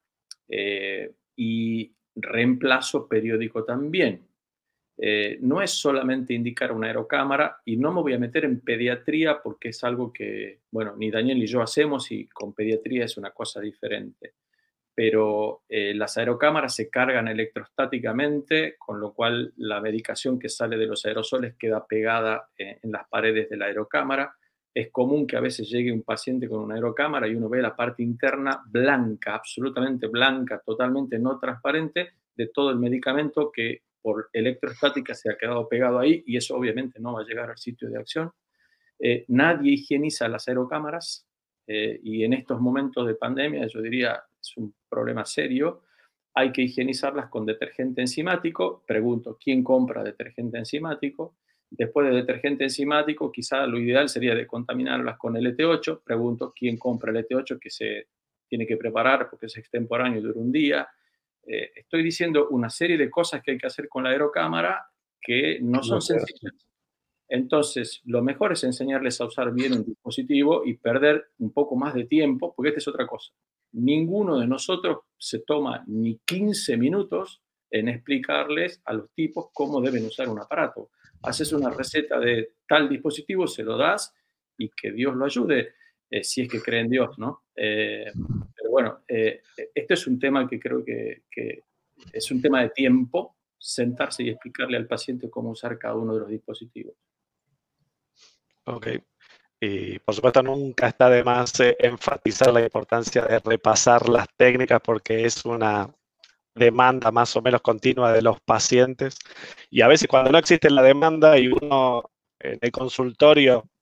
y reemplazo periódico también. No es solamente indicar una aerocámara y no me voy a meter en pediatría porque es algo que, bueno, ni Daniel ni yo hacemos y con pediatría es una cosa diferente. Pero las aerocámaras se cargan electrostáticamente, con lo cual la medicación que sale de los aerosoles queda pegada en las paredes de la aerocámara. Es común que a veces llegue un paciente con una aerocámara y uno ve la parte interna blanca, absolutamente blanca, totalmente no transparente, de todo el medicamento que por electrostática se ha quedado pegado ahí y eso obviamente no va a llegar al sitio de acción. Nadie higieniza las aerocámaras y en estos momentos de pandemia yo diría es un problema serio. Hay que higienizarlas con detergente enzimático. Pregunto, ¿quién compra detergente enzimático? Después de detergente enzimático, quizá lo ideal sería de contaminarlas con LT8. Pregunto, ¿quién compra el LT8 que se tiene que preparar porque es extemporáneo y dura un día? Estoy diciendo una serie de cosas que hay que hacer con la aerocámara que no son sencillas. Entonces, lo mejor es enseñarles a usar bien un dispositivo y perder un poco más de tiempo, porque esta es otra cosa. Ninguno de nosotros se toma ni 15 minutos en explicarles a los tipos cómo deben usar un aparato. Haces una receta de tal dispositivo, se lo das y que Dios lo ayude, si es que cree en Dios, ¿no? Pero bueno, este es un tema que creo que es un tema de tiempo, sentarse y explicarle al paciente cómo usar cada uno de los dispositivos. Ok. Y por supuesto nunca está de más enfatizar la importancia de repasar las técnicas porque es una demanda más o menos continua de los pacientes. Y a veces cuando no existe la demanda y uno en el consultorio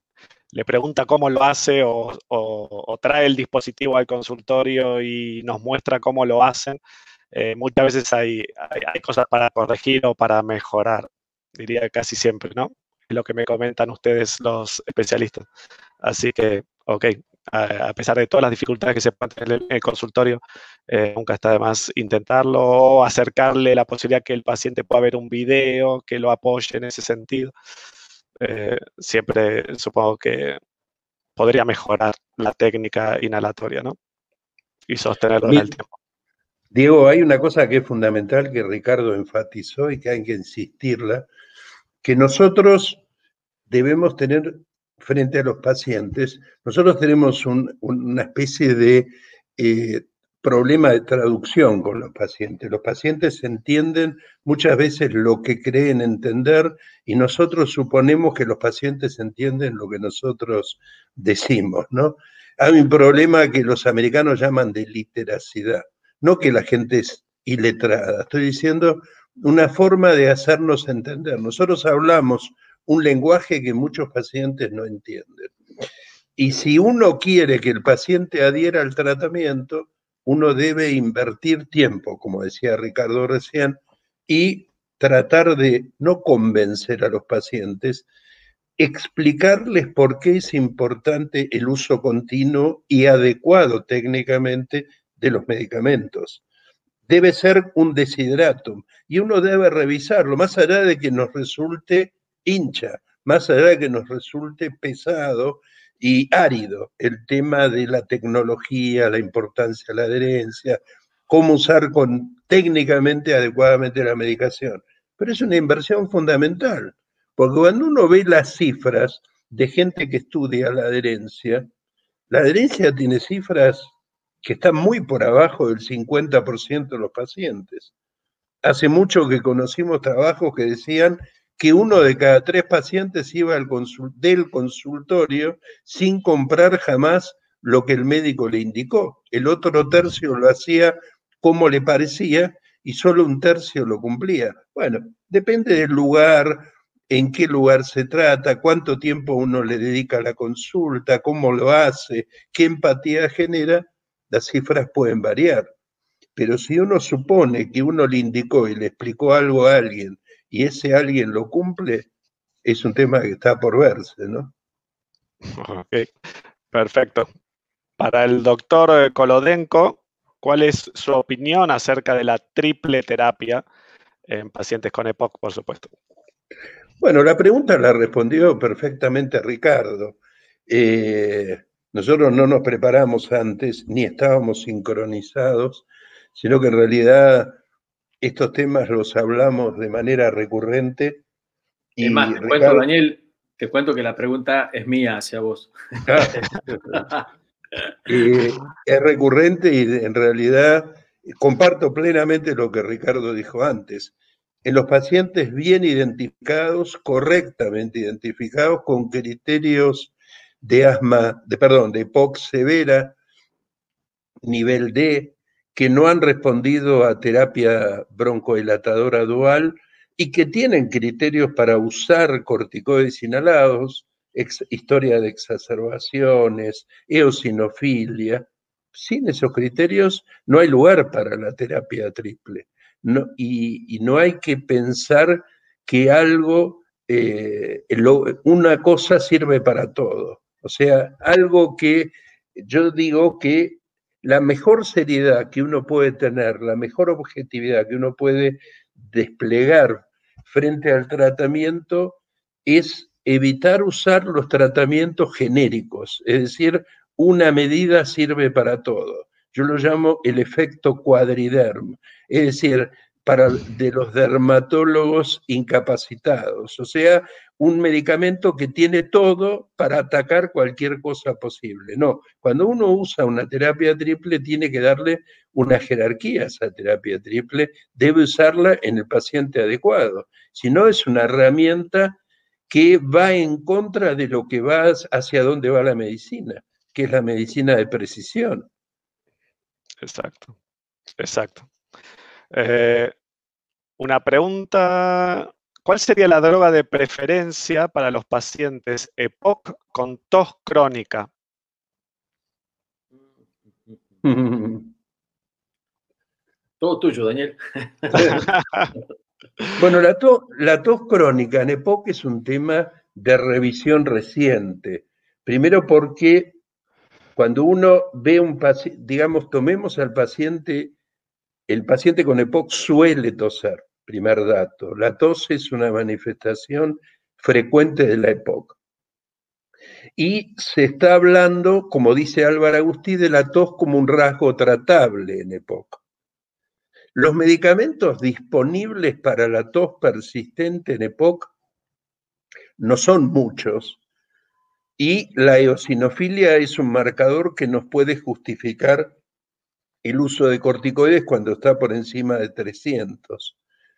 le pregunta cómo lo hace o trae el dispositivo al consultorio y nos muestra cómo lo hacen, muchas veces hay cosas para corregir o para mejorar, diría casi siempre, ¿no? Es lo que me comentan ustedes los especialistas. Así que, ok, a pesar de todas las dificultades que se pueden tener en el consultorio, nunca está de más intentarlo o acercarle la posibilidad que el paciente pueda ver un video que lo apoye en ese sentido. Siempre supongo que podría mejorar la técnica inhalatoria, ¿no? Y sostenerlo en el tiempo. Diego, hay una cosa que es fundamental que Ricardo enfatizó y que hay que insistirla, que nosotros debemos tener frente a los pacientes, nosotros tenemos una especie de problema de traducción con los pacientes. Los pacientes entienden muchas veces lo que creen entender y nosotros suponemos que los pacientes entienden lo que nosotros decimos, ¿no? Hay un problema que los americanos llaman de literacidad, no que la gente es iletrada, estoy diciendo una forma de hacernos entender. Nosotros hablamos un lenguaje que muchos pacientes no entienden. Y si uno quiere que el paciente adhiera al tratamiento, uno debe invertir tiempo, como decía Ricardo recién, y tratar de no convencer a los pacientes, explicarles por qué es importante el uso continuo y adecuado técnicamente de los medicamentos. Debe ser un desideratum y uno debe revisarlo, más allá de que nos resulte hincha, más allá de que nos resulte pesado y árido el tema de la tecnología, la importancia de la adherencia, cómo usar técnicamente adecuadamente la medicación. Pero es una inversión fundamental, porque cuando uno ve las cifras de gente que estudia la adherencia tiene cifras que están muy por abajo del 50% de los pacientes. Hace mucho que conocimos trabajos que decían que 1 de cada 3 pacientes iba del consultorio sin comprar jamás lo que el médico le indicó. El otro tercio lo hacía como le parecía y solo 1/3 lo cumplía. Bueno, depende del lugar, en qué lugar se trata, cuánto tiempo uno le dedica a la consulta, cómo lo hace, qué empatía genera, las cifras pueden variar. Pero si uno supone que uno le indicó y le explicó algo a alguien y ese alguien lo cumple, es un tema que está por verse, ¿no? Ok, perfecto. Para el doctor Kolodenko, ¿cuál es su opinión acerca de la triple terapia en pacientes con EPOC, por supuesto? Bueno, la pregunta la respondió perfectamente Ricardo. Nosotros no nos preparamos antes, ni estábamos sincronizados, sino que en realidad estos temas los hablamos de manera recurrente. Y es más, cuento, Daniel, te cuento que la pregunta es mía hacia vos. Es recurrente y en realidad comparto plenamente lo que Ricardo dijo antes. En los pacientes bien identificados, correctamente identificados, con criterios de asma, de EPOC severa, nivel D, que no han respondido a terapia broncodilatadora dual y que tienen criterios para usar corticoides inhalados, historia de exacerbaciones, eosinofilia. Sin esos criterios no hay lugar para la terapia triple. No, y no hay que pensar que una cosa sirve para todo. O sea, algo que yo digo que la mejor seriedad que uno puede tener, la mejor objetividad que uno puede desplegar frente al tratamiento es evitar usar los tratamientos genéricos, es decir, una medida sirve para todo. Yo lo llamo el efecto cuadriderm, es decir, de los dermatólogos incapacitados, o sea, un medicamento que tiene todo para atacar cualquier cosa posible. No, cuando uno usa una terapia triple tiene que darle una jerarquía a esa terapia triple, debe usarla en el paciente adecuado, si no es una herramienta que va en contra de lo que va hacia dónde va la medicina, que es la medicina de precisión. Exacto, exacto. Una pregunta ¿Cuál sería la droga de preferencia para los pacientes EPOC con tos crónica? Todo tuyo, Daniel. Bueno, la tos crónica en EPOC es un tema de revisión reciente. Primero porque cuando uno ve un paciente, digamos, tomemos al paciente, el paciente con EPOC suele toser, primer dato. La tos es una manifestación frecuente de la EPOC. Y se está hablando, como dice Álvaro Agustí, de la tos como un rasgo tratable en EPOC. Los medicamentos disponibles para la tos persistente en EPOC no son muchos, y la eosinofilia es un marcador que nos puede justificar el uso de corticoides cuando está por encima de 300.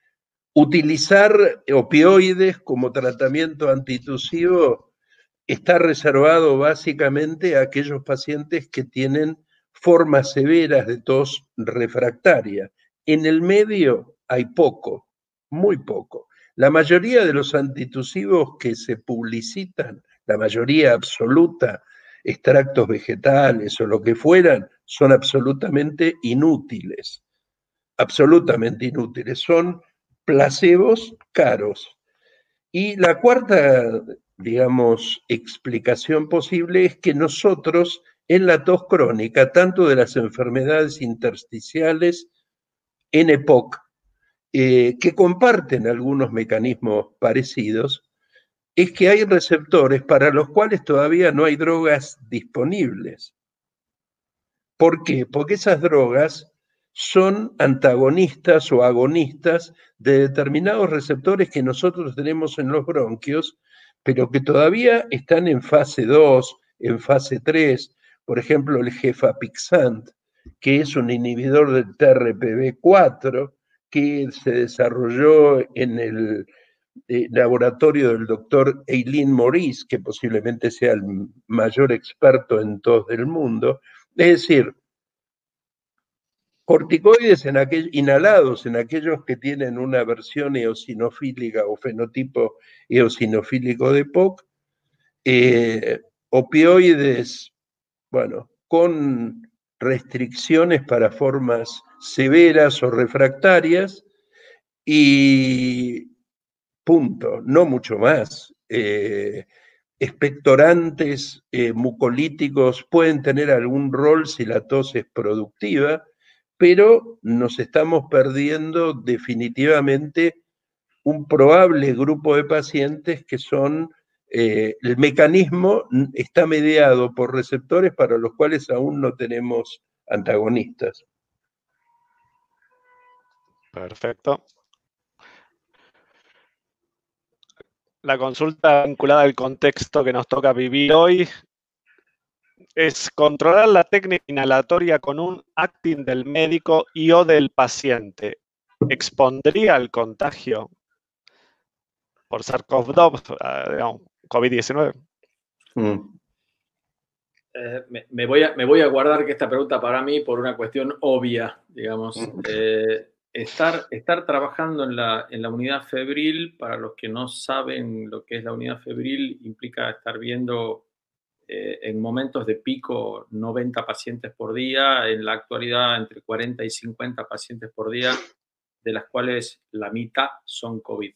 Utilizar opioides como tratamiento antitusivo está reservado básicamente a aquellos pacientes que tienen formas severas de tos refractaria. En el medio hay poco, muy poco. La mayoría de los antitusivos que se publicitan, la mayoría absoluta, extractos vegetales o lo que fueran, son absolutamente inútiles. Absolutamente inútiles. Son placebos caros. Y la cuarta, digamos, explicación posible es que nosotros en la tos crónica, tanto de las enfermedades intersticiales en EPOC, que comparten algunos mecanismos parecidos, es que hay receptores para los cuales todavía no hay drogas disponibles. ¿Por qué? Porque esas drogas son antagonistas o agonistas de determinados receptores que nosotros tenemos en los bronquios, pero que todavía están en fase 2, en fase 3, por ejemplo el gefapixant, que es un inhibidor del TRPV4, que se desarrolló en el laboratorio del doctor Eileen Maurice, que posiblemente sea el mayor experto en tos del mundo. Es decir, corticoides inhalados en aquellos que tienen una versión eosinofílica o fenotipo eosinofílico de EPOC, opioides, bueno, con restricciones para formas severas o refractarias y punto, no mucho más. Expectorantes mucolíticos pueden tener algún rol si la tos es productiva, pero nos estamos perdiendo definitivamente un probable grupo de pacientes que son, el mecanismo está mediado por receptores para los cuales aún no tenemos antagonistas. Perfecto. La consulta vinculada al contexto que nos toca vivir hoy es controlar la técnica inhalatoria con un acting del médico y o del paciente. ¿Expondría al contagio por SARS-CoV-2, COVID-19? Me voy a guardar que esta pregunta para mí por una cuestión obvia, digamos. Estar trabajando en la unidad febril, para los que no saben lo que es la unidad febril, implica estar viendo en momentos de pico 90 pacientes por día, en la actualidad entre 40 y 50 pacientes por día, de las cuales la mitad son COVID.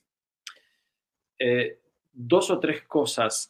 Dos o tres cosas.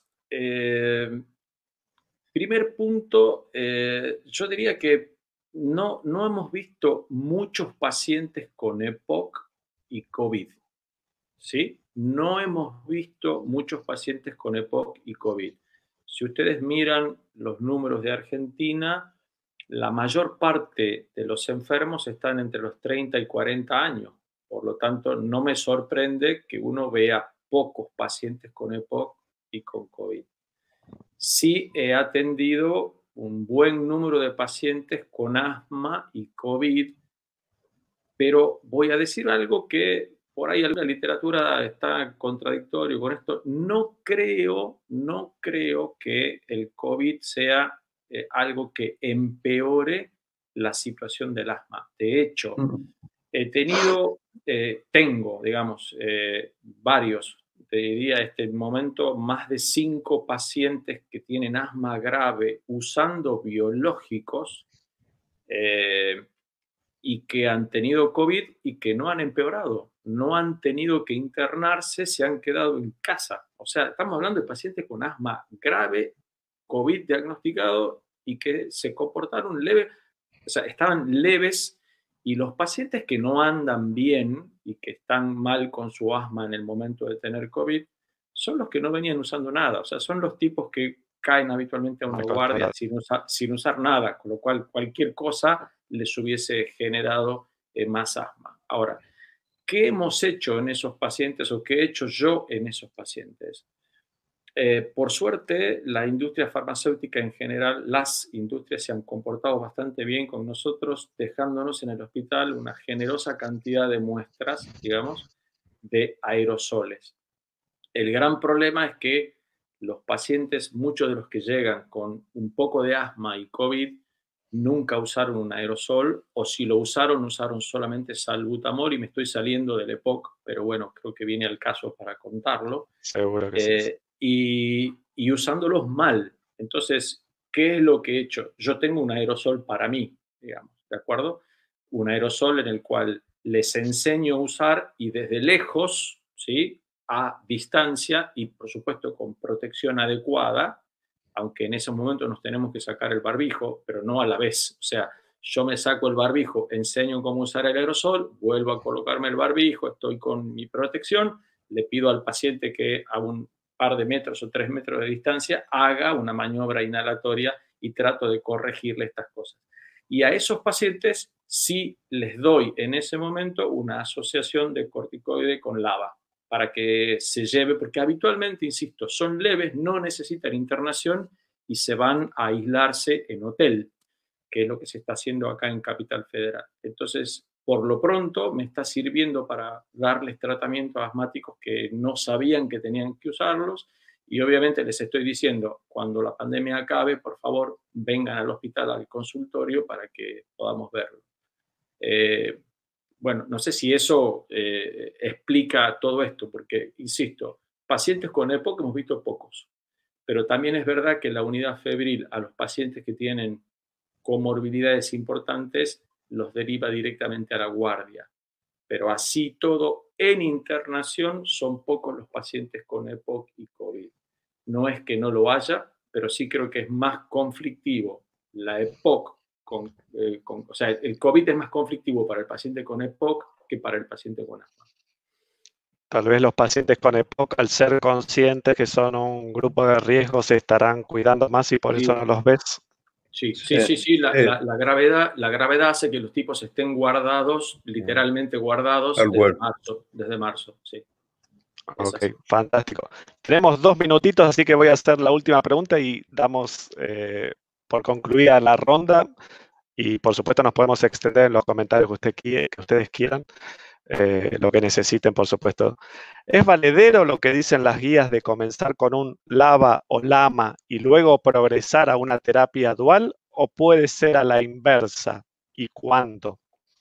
Primer punto, yo diría que no hemos visto muchos pacientes con EPOC y COVID, ¿sí? No hemos visto muchos pacientes con EPOC y COVID. Si ustedes miran los números de Argentina, la mayor parte de los enfermos están entre los 30 y 40 años. Por lo tanto, no me sorprende que uno vea pocos pacientes con EPOC y con COVID. Sí he atendido un buen número de pacientes con asma y COVID, pero voy a decir algo que por ahí la literatura está contradictorio con esto. No creo que el COVID sea algo que empeore la situación del asma. De hecho, tengo, digamos, varios, te diría este momento, más de 5 pacientes que tienen asma grave usando biológicos y que han tenido COVID y que no han empeorado, no han tenido que internarse, se han quedado en casa. O sea, estamos hablando de pacientes con asma grave, COVID diagnosticado y que se comportaron leve, o sea, estaban leves, y los pacientes que no andan bien y que están mal con su asma en el momento de tener COVID son los que no venían usando nada, o sea, son los tipos que caen habitualmente a una guardia sin usar nada, con lo cual cualquier cosa les hubiese generado más asma. Ahora, ¿qué hemos hecho en esos pacientes o qué he hecho yo en esos pacientes? Por suerte, la industria farmacéutica en general, las industrias se han comportado bastante bien con nosotros, dejándonos en el hospital una generosa cantidad de muestras, digamos, de aerosoles. El gran problema es que los pacientes, muchos de los que llegan con un poco de asma y COVID, nunca usaron un aerosol, o si lo usaron, usaron solamente salbutamol, y me estoy saliendo del EPOC, pero bueno, creo que viene al caso para contarlo. Seguro que sí. Y usándolos mal. Entonces, ¿qué es lo que he hecho? Yo tengo un aerosol para mí, digamos, ¿de acuerdo? Un aerosol en el cual les enseño a usar y desde lejos, ¿sí?, a distancia y, por supuesto, con protección adecuada, aunque en ese momento nos tenemos que sacar el barbijo, pero no a la vez. O sea, yo me saco el barbijo, enseño cómo usar el aerosol, vuelvo a colocarme el barbijo, estoy con mi protección, le pido al paciente que a un par de metros o 3 metros de distancia haga una maniobra inhalatoria y trato de corregirle estas cosas. Y a esos pacientes sí les doy en ese momento una asociación de corticoide con LABA para que se lleve, porque habitualmente, insisto, son leves, no necesitan internación y se van a aislarse en hotel, que es lo que se está haciendo acá en Capital Federal. Entonces, por lo pronto, me está sirviendo para darles tratamientos asmáticos que no sabían que tenían que usarlos, y obviamente les estoy diciendo, cuando la pandemia acabe, por favor, vengan al hospital, al consultorio, para que podamos verlo. Bueno, no sé si eso explica todo esto, porque, insisto, pacientes con EPOC hemos visto pocos, pero también es verdad que la unidad febril a los pacientes que tienen comorbilidades importantes los deriva directamente a la guardia. Pero así todo, en internación son pocos los pacientes con EPOC y COVID. No es que no lo haya, pero sí creo que es más conflictivo la EPOC o sea, el COVID es más conflictivo para el paciente con EPOC que para el paciente con asma. Tal vez los pacientes con EPOC, al ser conscientes que son un grupo de riesgo, se estarán cuidando más y por eso no los ves. Sí. La gravedad hace que los tipos estén guardados, literalmente guardados, desde marzo, sí. Ok, fantástico. Tenemos 2 minutitos, así que voy a hacer la última pregunta y damos por concluida la ronda. Y por supuesto nos podemos extender en los comentarios que ustedes quieran, lo que necesiten, por supuesto. ¿Es valedero lo que dicen las guías de comenzar con un LABA o LAMA y luego progresar a una terapia dual, o puede ser a la inversa? ¿Y cuánto?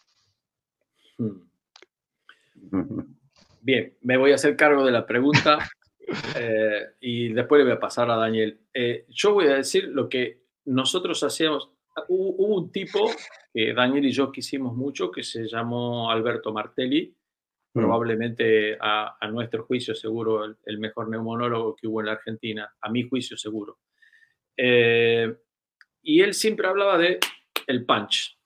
Bien, me voy a hacer cargo de la pregunta y después le voy a pasar a Daniel. Yo voy a decir lo que nosotros hacíamos. Hubo un tipo que Daniel y yo quisimos mucho, que se llamó Alberto Martelli, probablemente a nuestro juicio seguro el mejor neumonólogo que hubo en la Argentina, a mi juicio seguro. Y él siempre hablaba de el punch.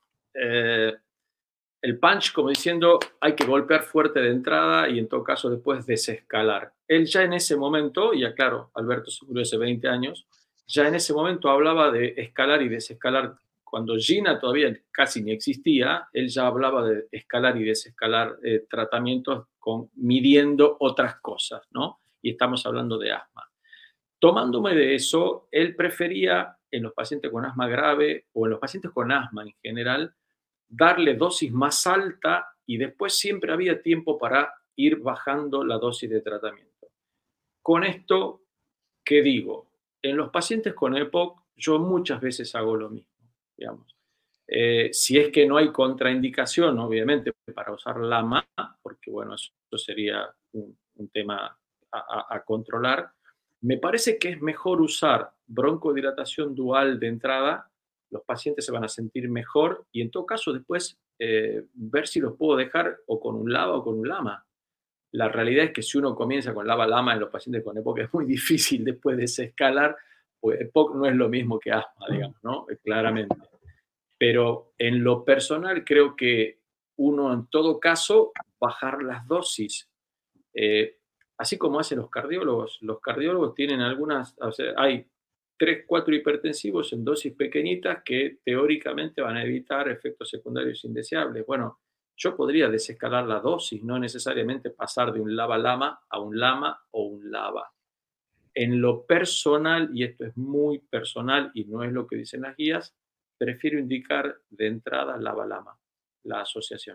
El punch como diciendo, hay que golpear fuerte de entrada y en todo caso después desescalar. Él ya en ese momento, y aclaro, Alberto se murió hace 20 años, ya en ese momento hablaba de escalar y desescalar. Cuando Gina todavía casi ni existía, él ya hablaba de escalar y desescalar tratamientos midiendo otras cosas, ¿no? Y estamos hablando de asma. Tomándome de eso, él prefería en los pacientes con asma grave o en los pacientes con asma en general, darle dosis más alta y después siempre había tiempo para ir bajando la dosis de tratamiento. Con esto, ¿qué digo? En los pacientes con EPOC, yo muchas veces hago lo mismo, digamos. Si es que no hay contraindicación, obviamente, para usar LAMA, porque bueno, eso sería un tema a controlar, me parece que es mejor usar broncodilatación dual de entrada. Los pacientes se van a sentir mejor y en todo caso después ver si los puedo dejar o con un LABA o con un LAMA. La realidad es que si uno comienza con LABA-LAMA en los pacientes con EPOC es muy difícil después desescalar, pues EPOC no es lo mismo que asma, digamos, ¿no? Claramente. Pero en lo personal creo que uno en todo caso bajar las dosis, así como hacen los cardiólogos tienen algunas, o sea, hay 3, 4 hipertensivos en dosis pequeñitas que teóricamente van a evitar efectos secundarios indeseables. Bueno, yo podría desescalar la dosis, no necesariamente pasar de un LABA-LAMA a un LAMA o un LABA. En lo personal, y esto es muy personal y no es lo que dicen las guías, prefiero indicar de entrada LABA-LAMA, la asociación.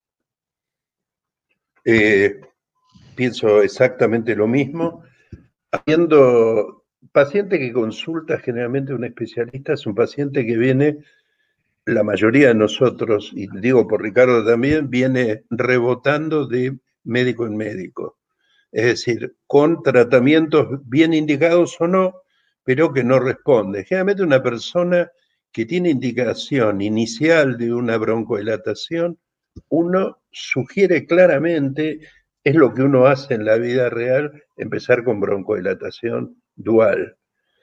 Pienso exactamente lo mismo. Habiendo paciente que consulta generalmente un especialista, es un paciente que viene, la mayoría de nosotros, y digo por Ricardo también, viene rebotando de médico en médico. Es decir, con tratamientos bien indicados o no, pero que no responde. Generalmente una persona que tiene indicación inicial de una broncodilatación, uno sugiere claramente, es lo que uno hace en la vida real, empezar con broncodilatación dual.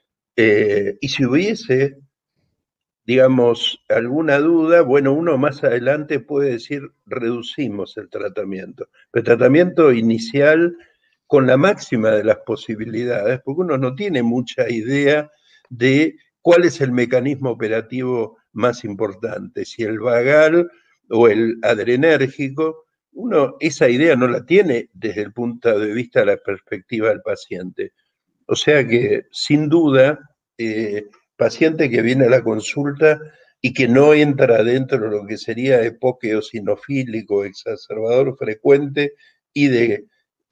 Y si hubiese, digamos, alguna duda, bueno, uno más adelante puede decir, reducimos el tratamiento. Pero el tratamiento inicial con la máxima de las posibilidades, porque uno no tiene mucha idea de cuál es el mecanismo operativo más importante, si el vagal o el adrenérgico. Uno esa idea no la tiene desde el punto de vista de la perspectiva del paciente. O sea que, sin duda, paciente que viene a la consulta y que no entra dentro de lo que sería EPOC eosinofílico, exacerbador frecuente y de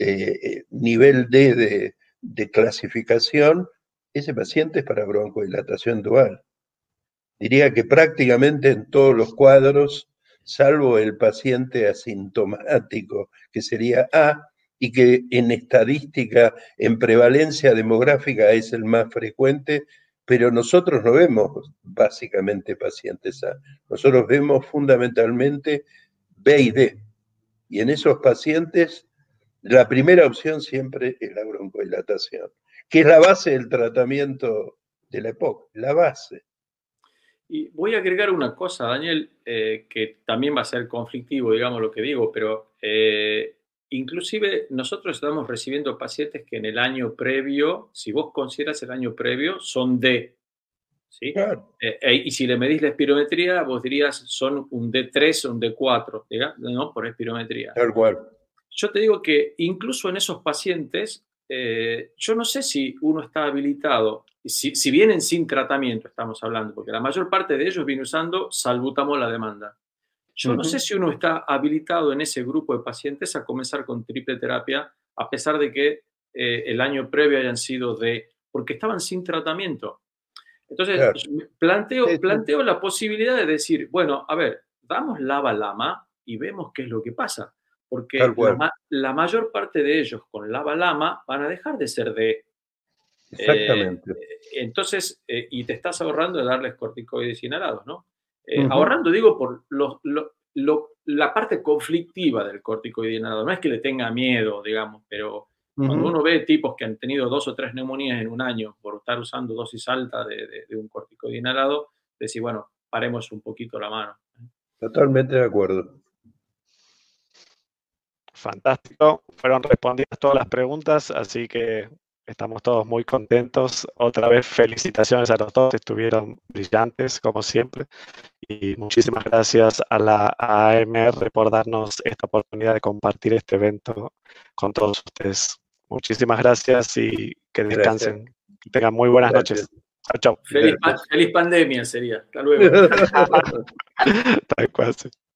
nivel D de clasificación, ese paciente es para broncodilatación dual. Diría que prácticamente en todos los cuadros, salvo el paciente asintomático, que sería A, y que en estadística, en prevalencia demográfica es el más frecuente, pero nosotros no vemos básicamente pacientes A. Nosotros vemos fundamentalmente B y D. Y en esos pacientes, la primera opción siempre es la broncodilatación, que es la base del tratamiento de la EPOC, la base. Y voy a agregar una cosa, Daniel, que también va a ser conflictivo, digamos lo que digo, pero inclusive nosotros estamos recibiendo pacientes que en el año previo, si vos consideras el año previo, son D, ¿sí? Claro. Y si le medís la espirometría, vos dirías son un D3 o un D4, digamos, ¿no? Por espirometría. Tal cual. Yo te digo que incluso en esos pacientes, yo no sé si uno está habilitado, si vienen sin tratamiento, estamos hablando, porque la mayor parte de ellos viene usando salbutamol a demanda. Yo no sé si uno está habilitado en ese grupo de pacientes a comenzar con triple terapia, a pesar de que el año previo hayan sido porque estaban sin tratamiento. Entonces, claro, planteo la posibilidad de decir, bueno, a ver, damos LABA-LAMA y vemos qué es lo que pasa. Porque la mayor parte de ellos con LABA-LAMA van a dejar de ser D. Exactamente. Entonces, y te estás ahorrando de darles corticoides inhalados, ¿no? Ahorrando, digo, por la parte conflictiva del corticoide inhalado. No es que le tenga miedo, digamos, pero cuando uno ve tipos que han tenido 2 o 3 neumonías en un año por estar usando dosis alta de un corticoide inhalado, decir, bueno, paremos un poquito la mano. Totalmente de acuerdo. Fantástico. Fueron respondidas todas las preguntas, así que estamos todos muy contentos. Otra vez, felicitaciones a los dos, estuvieron brillantes, como siempre. Y muchísimas gracias a la AMR por darnos esta oportunidad de compartir este evento con todos ustedes. Muchísimas gracias y que descansen. Gracias. Que tengan muy buenas noches. Chao, chao. Feliz pandemia sería. Hasta luego. Tal cual, sí.